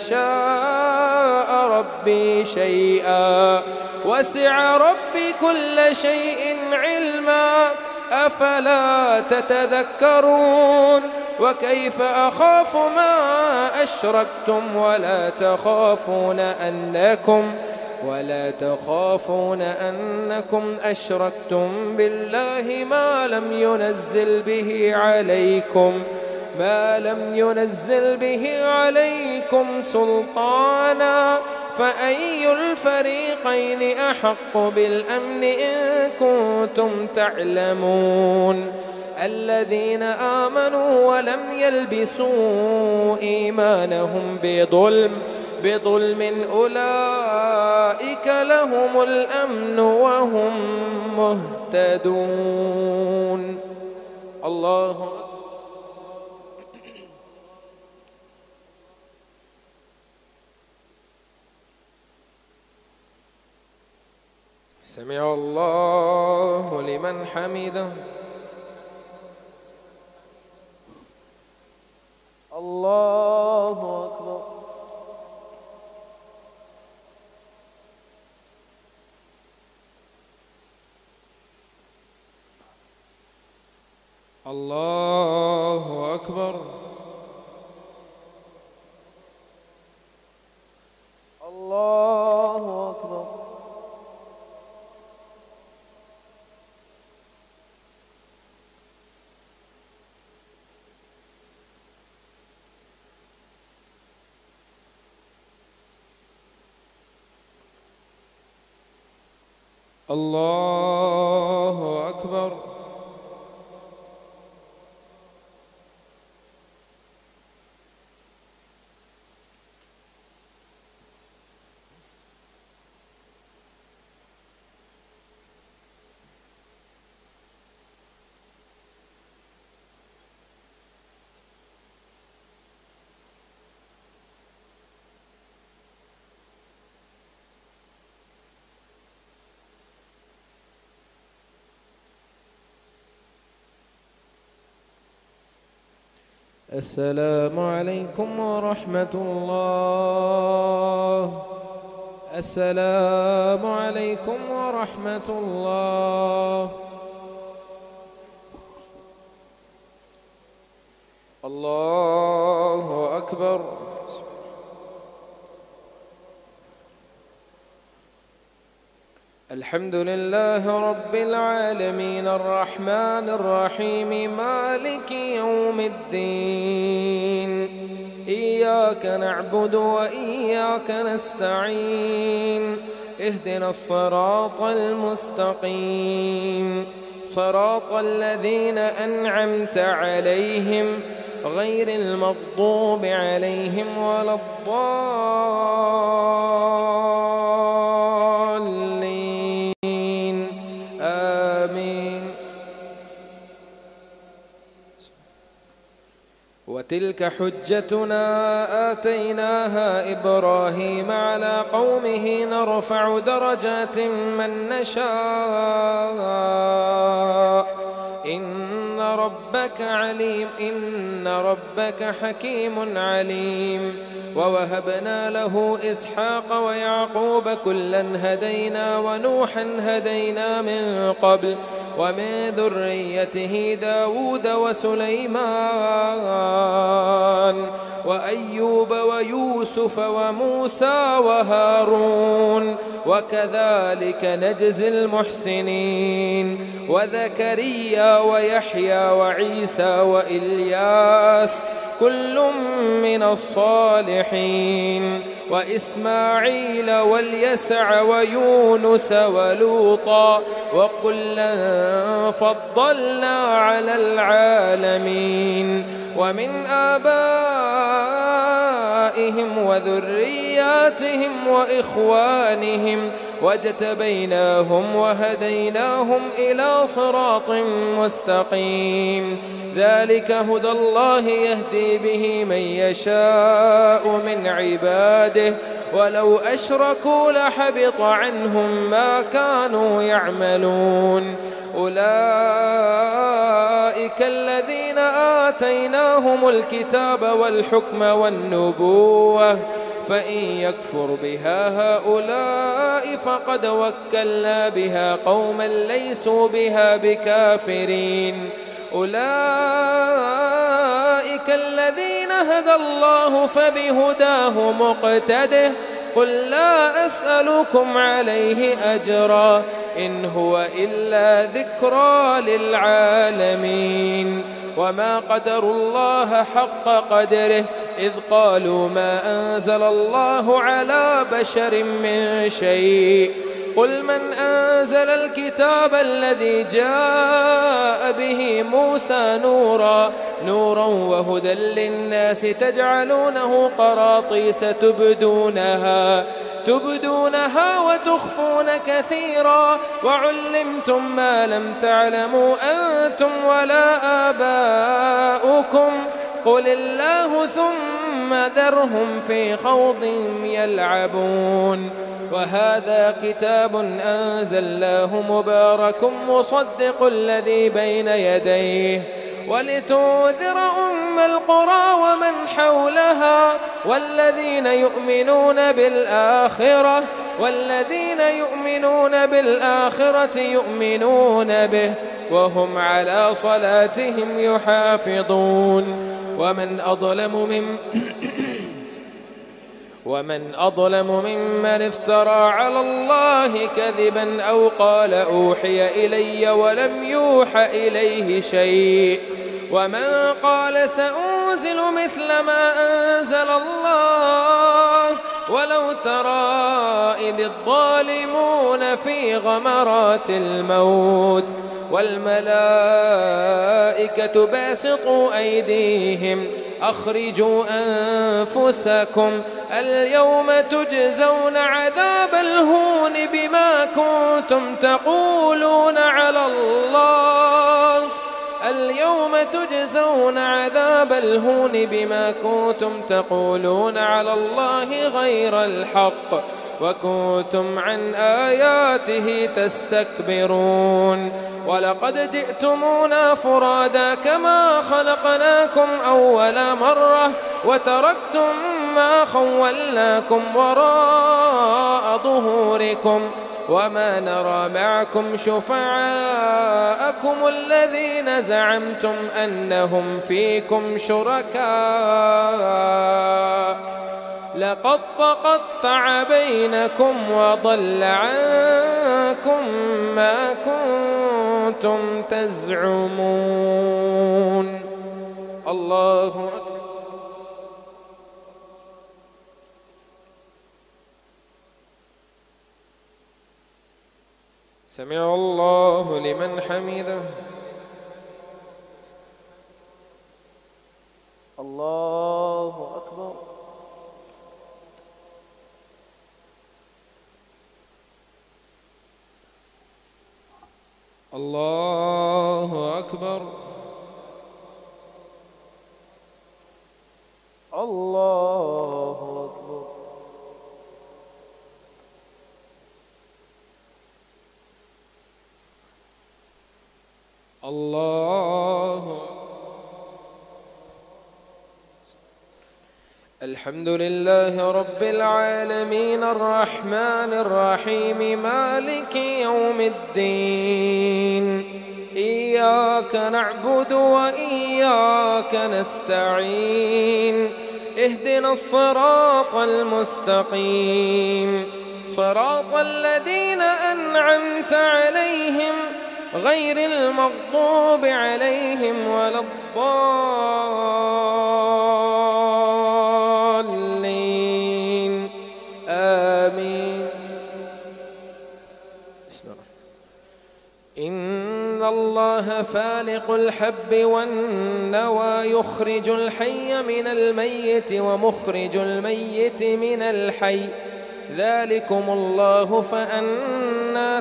يشاء ربي شيئا وسع ربي كل شيء علما أفلا تتذكرون. وكيف أخاف ما أشركتم ولا تخافون أنكم أشركتم بالله ما لم ينزل به عليكم سلطانا فأي الفريقين أحق بالأمن إن كنتم تعلمون. الذين آمنوا ولم يلبسوا إيمانهم بظلم أولئك لهم الأمن وهم مهتدون. الله سمع الله لمن حمده. الله أكبر. الله أكبر. الله أكبر. الله أكبر. السلام عليكم ورحمة الله. السلام عليكم ورحمة الله. الله أكبر. الحمد لله رب العالمين الرحمن الرحيم مالك يوم الدين. إياك نعبد وإياك نستعين. اهدنا الصراط المستقيم صراط الذين أنعمت عليهم غير المغضوب عليهم ولا الضالين آمين. وتلك حجتنا آتيناها إبراهيم على قومه نرفع درجات من نشاء إن ربك حكيم عليم. ووهبنا له إسحاق ويعقوب كلا هدينا ونوحا هدينا من قبل ومن ذريته داود وسليمان وأيوب ويوسف وموسى وهارون وكذلك نجزي المحسنين وزكريا ويحيى وعيسى وإلياس كل من الصالحين وإسماعيل واليسع ويونس ولوطا وكلا فضلنا على العالمين ومن آبائهم وذرياتهم وإخوانهم واجتبيناهم وهديناهم إلى صراط مستقيم ذلك هدى الله يهدي به من يشاء من عباده ولو أشركوا لحبط عنهم ما كانوا يعملون أولئك الذين آتيناهم الكتاب والحكم والنبوة فإن يكفر بها هؤلاء فقد وكلنا بها قوما ليسوا بها بكافرين أولئك الذين هدى الله فبهداه مقتده قل لا أسألكم عليه أجرا إن هو إلا ذكرى للعالمين وما قدروا الله حق قدره إذ قالوا ما أنزل الله على بشر من شيء قل من أنزل الكتاب الذي جاء به موسى نورا وهدى للناس تجعلونه قراطيس تبدونها وتخفون كثيرا وعلمتم ما لم تعلموا أنتم ولا آباؤكم قل الله ثم ذرهم في خوضهم يلعبون وهذا كتاب أنزلناه مبارك مصدق الذي بين يديه ولتنذر أم القرى ومن حولها والذين يؤمنون بالآخرة يؤمنون به وهم على صلاتهم يحافظون ومن أظلم ممن افترى على الله كذبا أو قال أوحي إلي ولم يوح إليه شيء ومن قال سأنزل مثل ما أنزل الله ولو ترى إذ الظالمون في غمرات الموت والملائكة باسطوا أيديهم أخرجوا أنفسكم اليوم تجزون عذاب الهون بما كنتم تقولون على الله اليوم تجزون عذاب الهون بما كنتم تقولون على الله غير الحق وكنتم عن آياته تستكبرون ولقد جئتمونا فرادا كما خلقناكم أول مرة وتركتم ما خولناكم وراء ظهوركم وما نرى معكم شفعاءكم الذين زعمتم أنهم فيكم شركاء لقد تقطع بينكم وضل عنكم ما كنتم تزعمون الله أكبر سمع الله لمن حمده الله أكبر الله أكبر الله أكبر الله الحمد لله رب العالمين الرحمن الرحيم مالك يوم الدين إياك نعبد وإياك نستعين اهدنا الصراط المستقيم صراط الذين أنعمت عليهم غير المغضوب عليهم ولا الضالين آمين. بسم الله. إن الله فالق الحب والنوى يخرج الحي من الميت ومخرج الميت من الحي ذلكم الله فأنى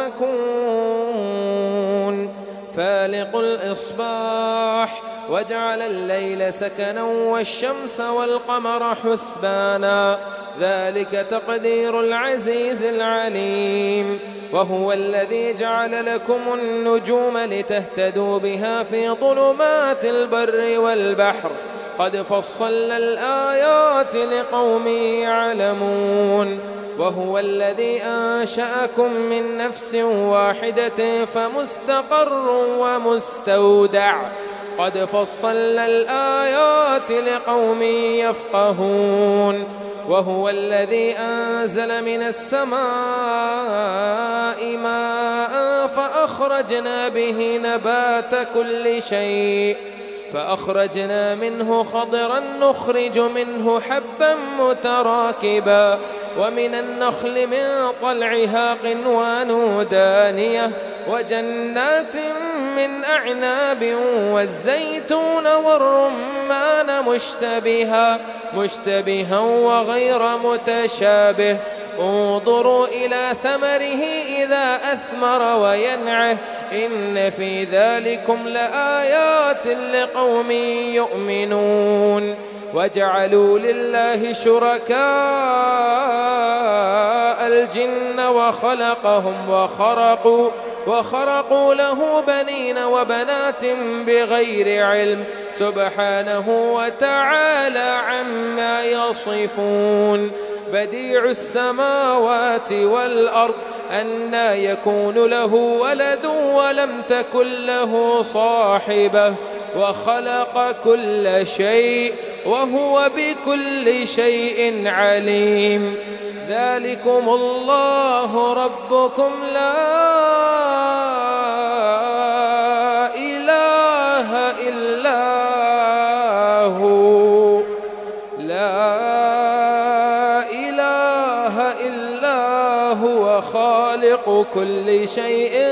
تؤفكون. فالق الإصباح وجعل الليل سكنا والشمس والقمر حسبانا ذلك تقدير العزيز العليم. وهو الذي جعل لكم النجوم لتهتدوا بها في ظلمات البر والبحر قد فصلنا الآيات لقوم يعلمون. وهو الذي أنشأكم من نفس واحدة فمستقر ومستودع قد فصلنا الآيات لقوم يفقهون. وهو الذي أنزل من السماء ماء فأخرجنا به نبات كل شيء فأخرجنا منه خضرا نخرج منه حبا متراكبا ومن النخل من طلعها قنوان دانية وجنات من أعناب والزيتون والرمان مشتبها وغير متشابه انظروا إلى ثمره إذا أثمر وينعه إن في ذلكم لآيات لقوم يؤمنون. وجعلوا لله شركاء الجن وخلقهم وخرقوا له بنين وبنات بغير علم سبحانه وتعالى عما يصفون. بديع السماوات والأرض أنى يكون له ولد ولم تكن له صاحبة وخلق كل شيء وهو بكل شيء عليم. ذلكم الله ربكم لا إله إلا هو خالق كل شيء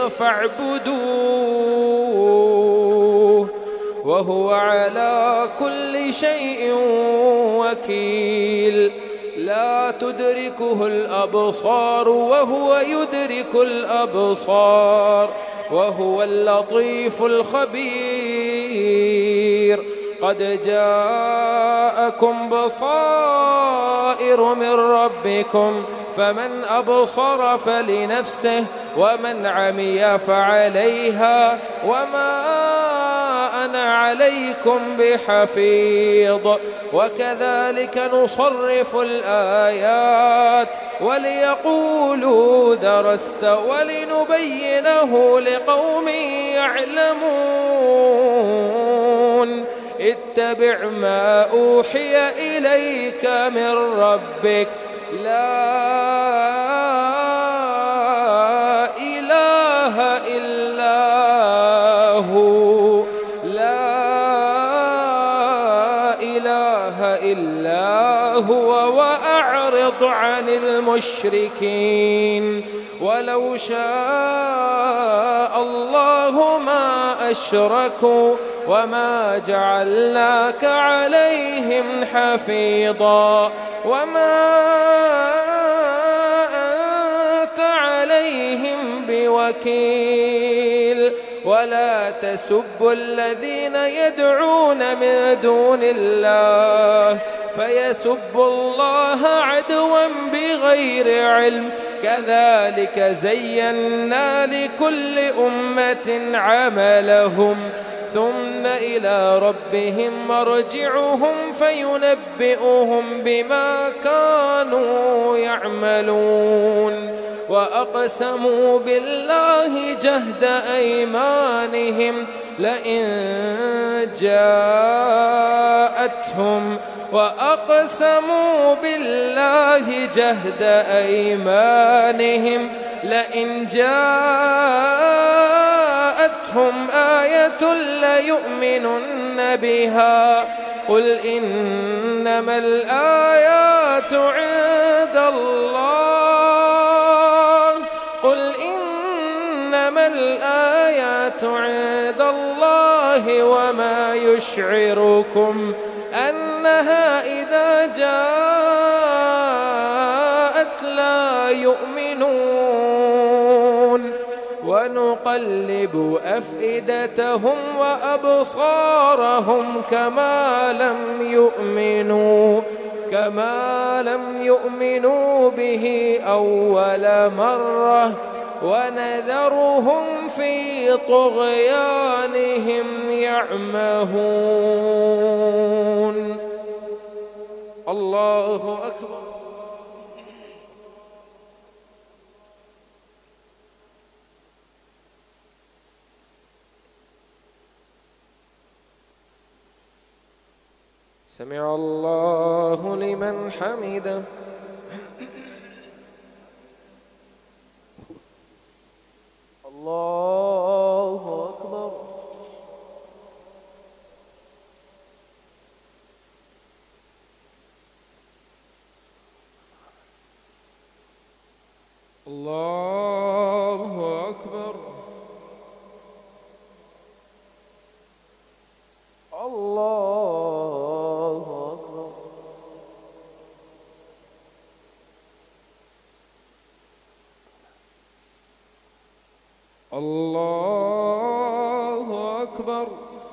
فاعبدوه وهو على كل شيء وكيل. لا تدركه الأبصار وهو يدرك الأبصار وهو اللطيف الخبير. قد جاءكم بصائر من ربكم فمن أبصر فلنفسه ومن عمي فعليها وما أنا عليكم بحفيظ. وكذلك نصرف الآيات وليقولوا درست ولنبينه لقوم يعلمون. اتبع ما أوحي إليك من ربك لا إله إلا هو وأعرض عن المشركين. ولو شاء الله ما أشركوا وما جعلناك عليهم حفيظا وما أنت عليهم بوكيل. ولا تسبوا الذين يدعون من دون الله فيسبوا الله عدوا بغير علم كذلك زينا لكل أمة عملهم ثم إلى ربهم مرجعهم فينبئهم بما كانوا يعملون وأقسموا بالله جهد أيمانهم لئن جاءتهم لئن جاءتهم آية ليؤمنن بها قل إنما الآيات عند الله وما يشعركم أنها إذا جاءت لا يؤمنون ونقلب أفئدتهم وأبصارهم كما لم يؤمنوا به أول مرة ونذرهم في طغيانهم يعمهون. الله أكبر. سمع الله لمن حمده. الله أكبر. الله أكبر. الله أكبر. الله أكبر.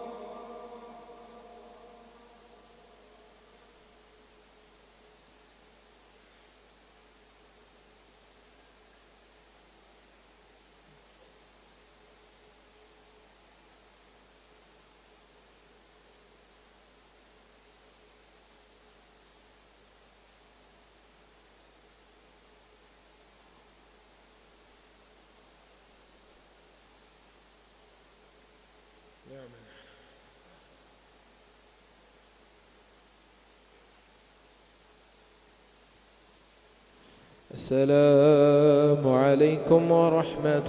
السلام عليكم ورحمة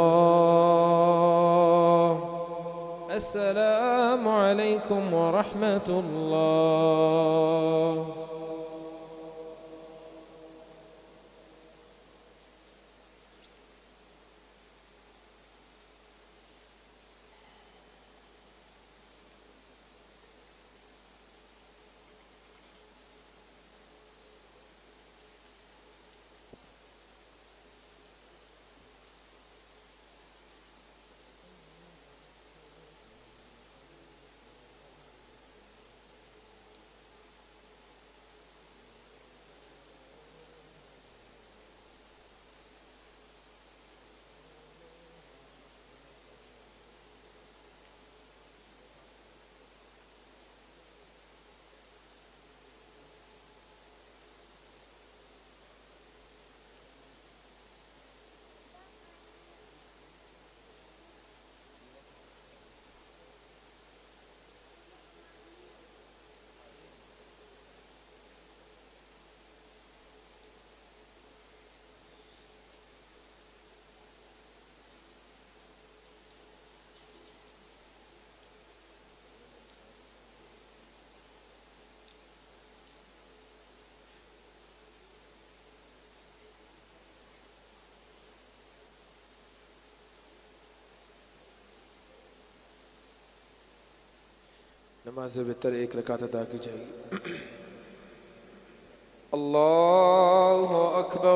الله. السلام عليكم ورحمة الله. नमाज से बेहतर एक रकात अदा की जाएगी। अल्लाहु अकबर।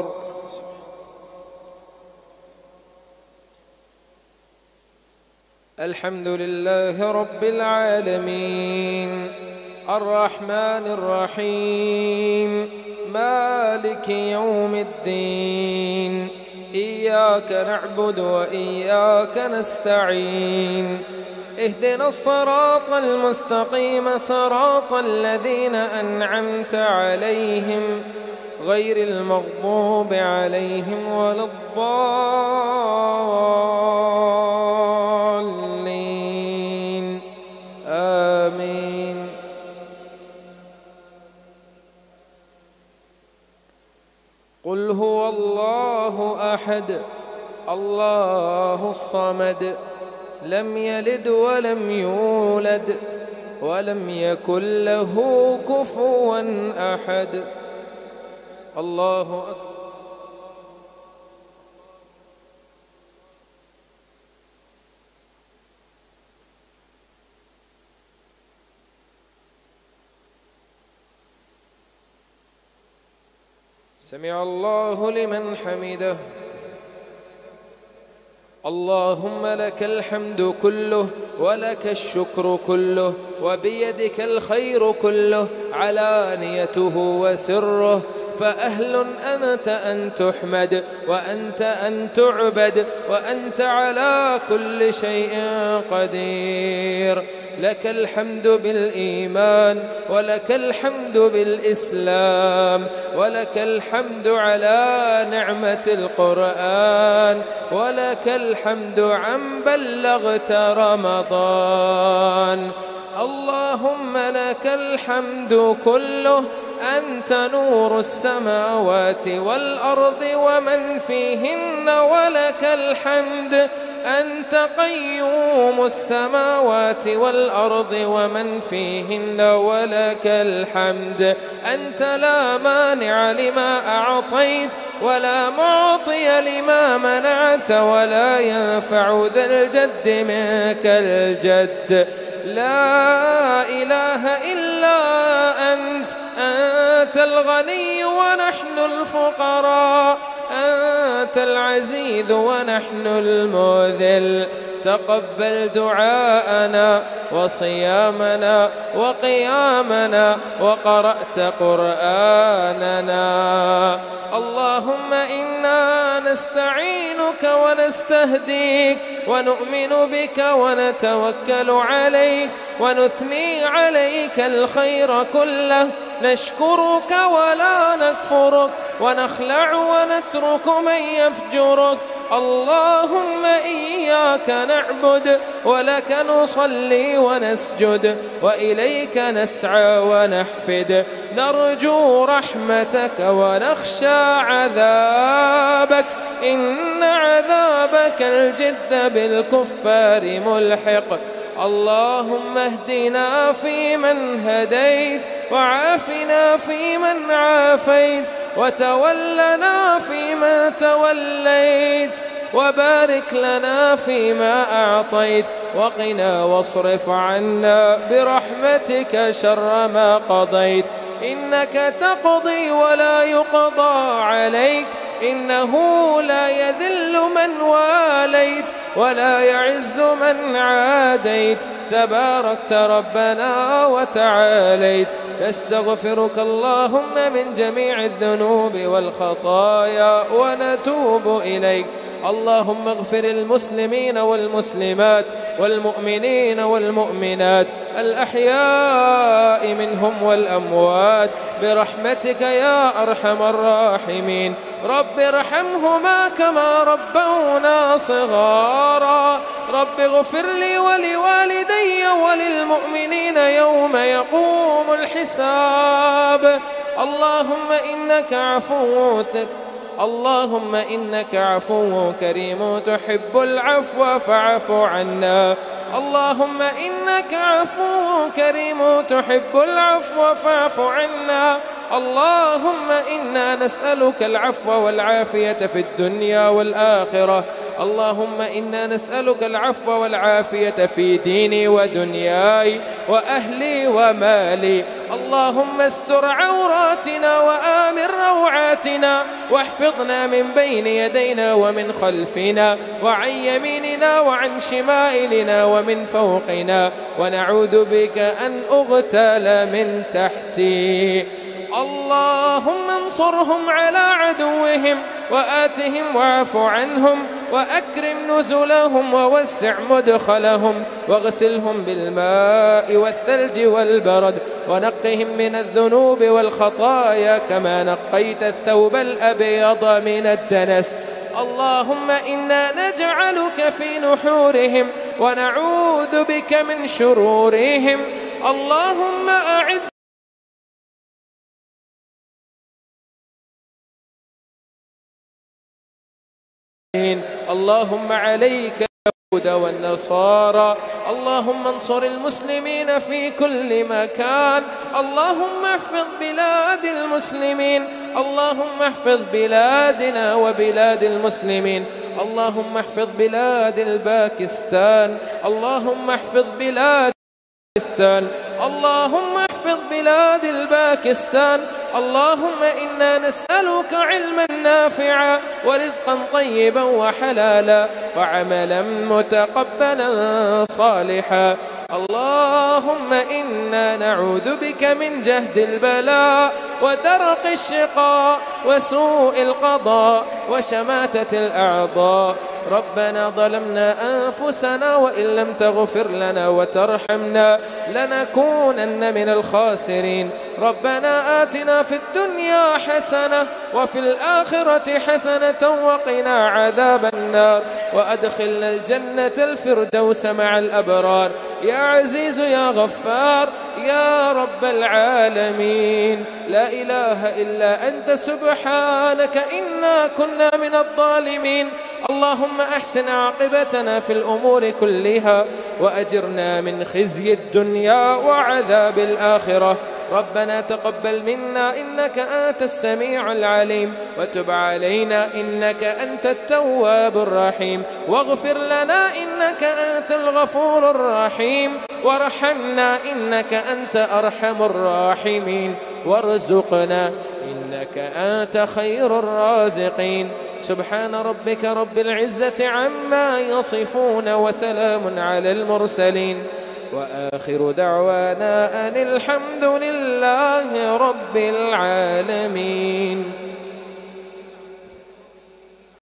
अल्हम्दुलिल्लाह रब्बिल आलमीन अर्रहमानिर रहीम मालिकि यौमिद्दीन इय्याका नअबुदु व इय्याका नस्तईन اهدنا الصراط المستقيم صراط الذين أنعمت عليهم غير المغضوب عليهم ولا الضالين آمين. قل هو الله أحد الله الصمد لم يلد ولم يولد ولم يكن له كفوا أحد. الله أكبر. سمع الله لمن حمده. اللهم لك الحمد كله ولك الشكر كله وبيدك الخير كله علانيته وسره، فأهل أنت أن تحمد وأنت أن تعبد وأنت على كل شيء قدير. لك الحمد بالإيمان ولك الحمد بالإسلام ولك الحمد على نعمة القرآن ولك الحمد عن بلغت رمضان. اللهم لك الحمد كله، أنت نور السماوات والأرض ومن فيهن ولك الحمد، أنت قيوم السماوات والأرض ومن فيهن ولك الحمد. أنت لا مانع لما أعطيت ولا معطي لما منعت ولا ينفع ذا الجد منك الجد. لا إله إلا أنت، أنت الغني ونحن الفقراء، أنت العزيز ونحن المذل. تقبل دعاءنا وصيامنا وقيامنا وقرأت قرآننا. اللهم إنا نستعينك ونستهديك ونؤمن بك ونتوكل عليك ونثني عليك الخير كله، نشكرك ولا نكفرك ونخلع ونترك من يفجرك. اللهم إياك نعبد ولك نصلي ونسجد وإليك نسعى ونحفد، نرجو رحمتك ونخشى عذابك، إن عذابك الجد بالكفار ملحق. اللهم اهدنا فيمن هديت وعافنا فيمن عافيت وتولنا فيما توليت وبارك لنا فيما أعطيت وقنا واصرف عنا برحمتك شر ما قضيت. إنك تقضي ولا يقضى عليك، إنه لا يذل من واليت ولا يعز من عاديت، تباركت ربنا وتعاليت. نستغفرك اللهم من جميع الذنوب والخطايا ونتوب إليك. اللهم اغفر المسلمين والمسلمات والمؤمنين والمؤمنات الأحياء منهم والأموات برحمتك يا أرحم الراحمين. رب ارحمهما كما ربونا صغارا. رب اغفر لي ولوالدي وللمؤمنين يوم يقوم الحساب. اللهم إنك عفو كريم تحب العفو فاعف عنا. اللهم إنك عفو كريم تحب العفو فاعف عنا. اللهم إنا نسألك العفو والعافية في الدنيا والآخرة. اللهم إنا نسألك العفو والعافية في ديني ودنياي وأهلي ومالي. اللهم استر عوراتنا وآمن روعاتنا واحفظنا من بين يدينا ومن خلفنا وعن يميننا وعن شمائلنا ومن فوقنا، ونعوذ بك أن أغتال من تحتي. اللهم انصرهم على عدوهم وآتهم واعف عنهم وأكرم نزلهم ووسع مدخلهم واغسلهم بالماء والثلج والبرد ونقهم من الذنوب والخطايا كما نقيت الثوب الأبيض من الدنس. اللهم إنا نجعلك في نحورهم ونعوذ بك من شرورهم. اللهم أعز اللهم عليك اليهود والنصارى. اللهم انصر المسلمين في كل مكان. اللهم احفظ بلاد المسلمين. اللهم احفظ بلادنا وبلاد المسلمين. اللهم احفظ بلاد الباكستان. اللهم احفظ بلاد الباكستان. اللهم احفظ بلاد الباكستان. اللهم إنا نسألك علما نافعا ورزقا طيبا وحلالا وعملا متقبلا صالحا. اللهم إنا نعوذ بك من جهد البلاء ودرق الشقاء وسوء القضاء وشماتة الأعضاء. ربنا ظلمنا أنفسنا وإن لم تغفر لنا وترحمنا لنكونن من الخاسرين. ربنا آتنا في الدنيا حسنة وفي الآخرة حسنة وقنا عذاب النار وأدخلنا الجنة الفردوس مع الأبرار يا عزيز يا غفار يا رب العالمين. لا إله إلا أنت سبحانك إنا كنا من الظالمين. اللهم أحسن عاقبتنا في الأمور كلها وأجرنا من خزي الدنيا وعذاب الآخرة. ربنا تقبل منا إنك أنت السميع العليم وتب علينا إنك أنت التواب الرحيم واغفر لنا إنك أنت الغفور الرحيم وارحمنا إنك أنت أرحم الراحمين وارزقنا إنك أنت خير الرازقين. سبحان ربك رب العزة عما يصفون وسلام على المرسلين وآخر دعوانا أن الحمد لله رب العالمين.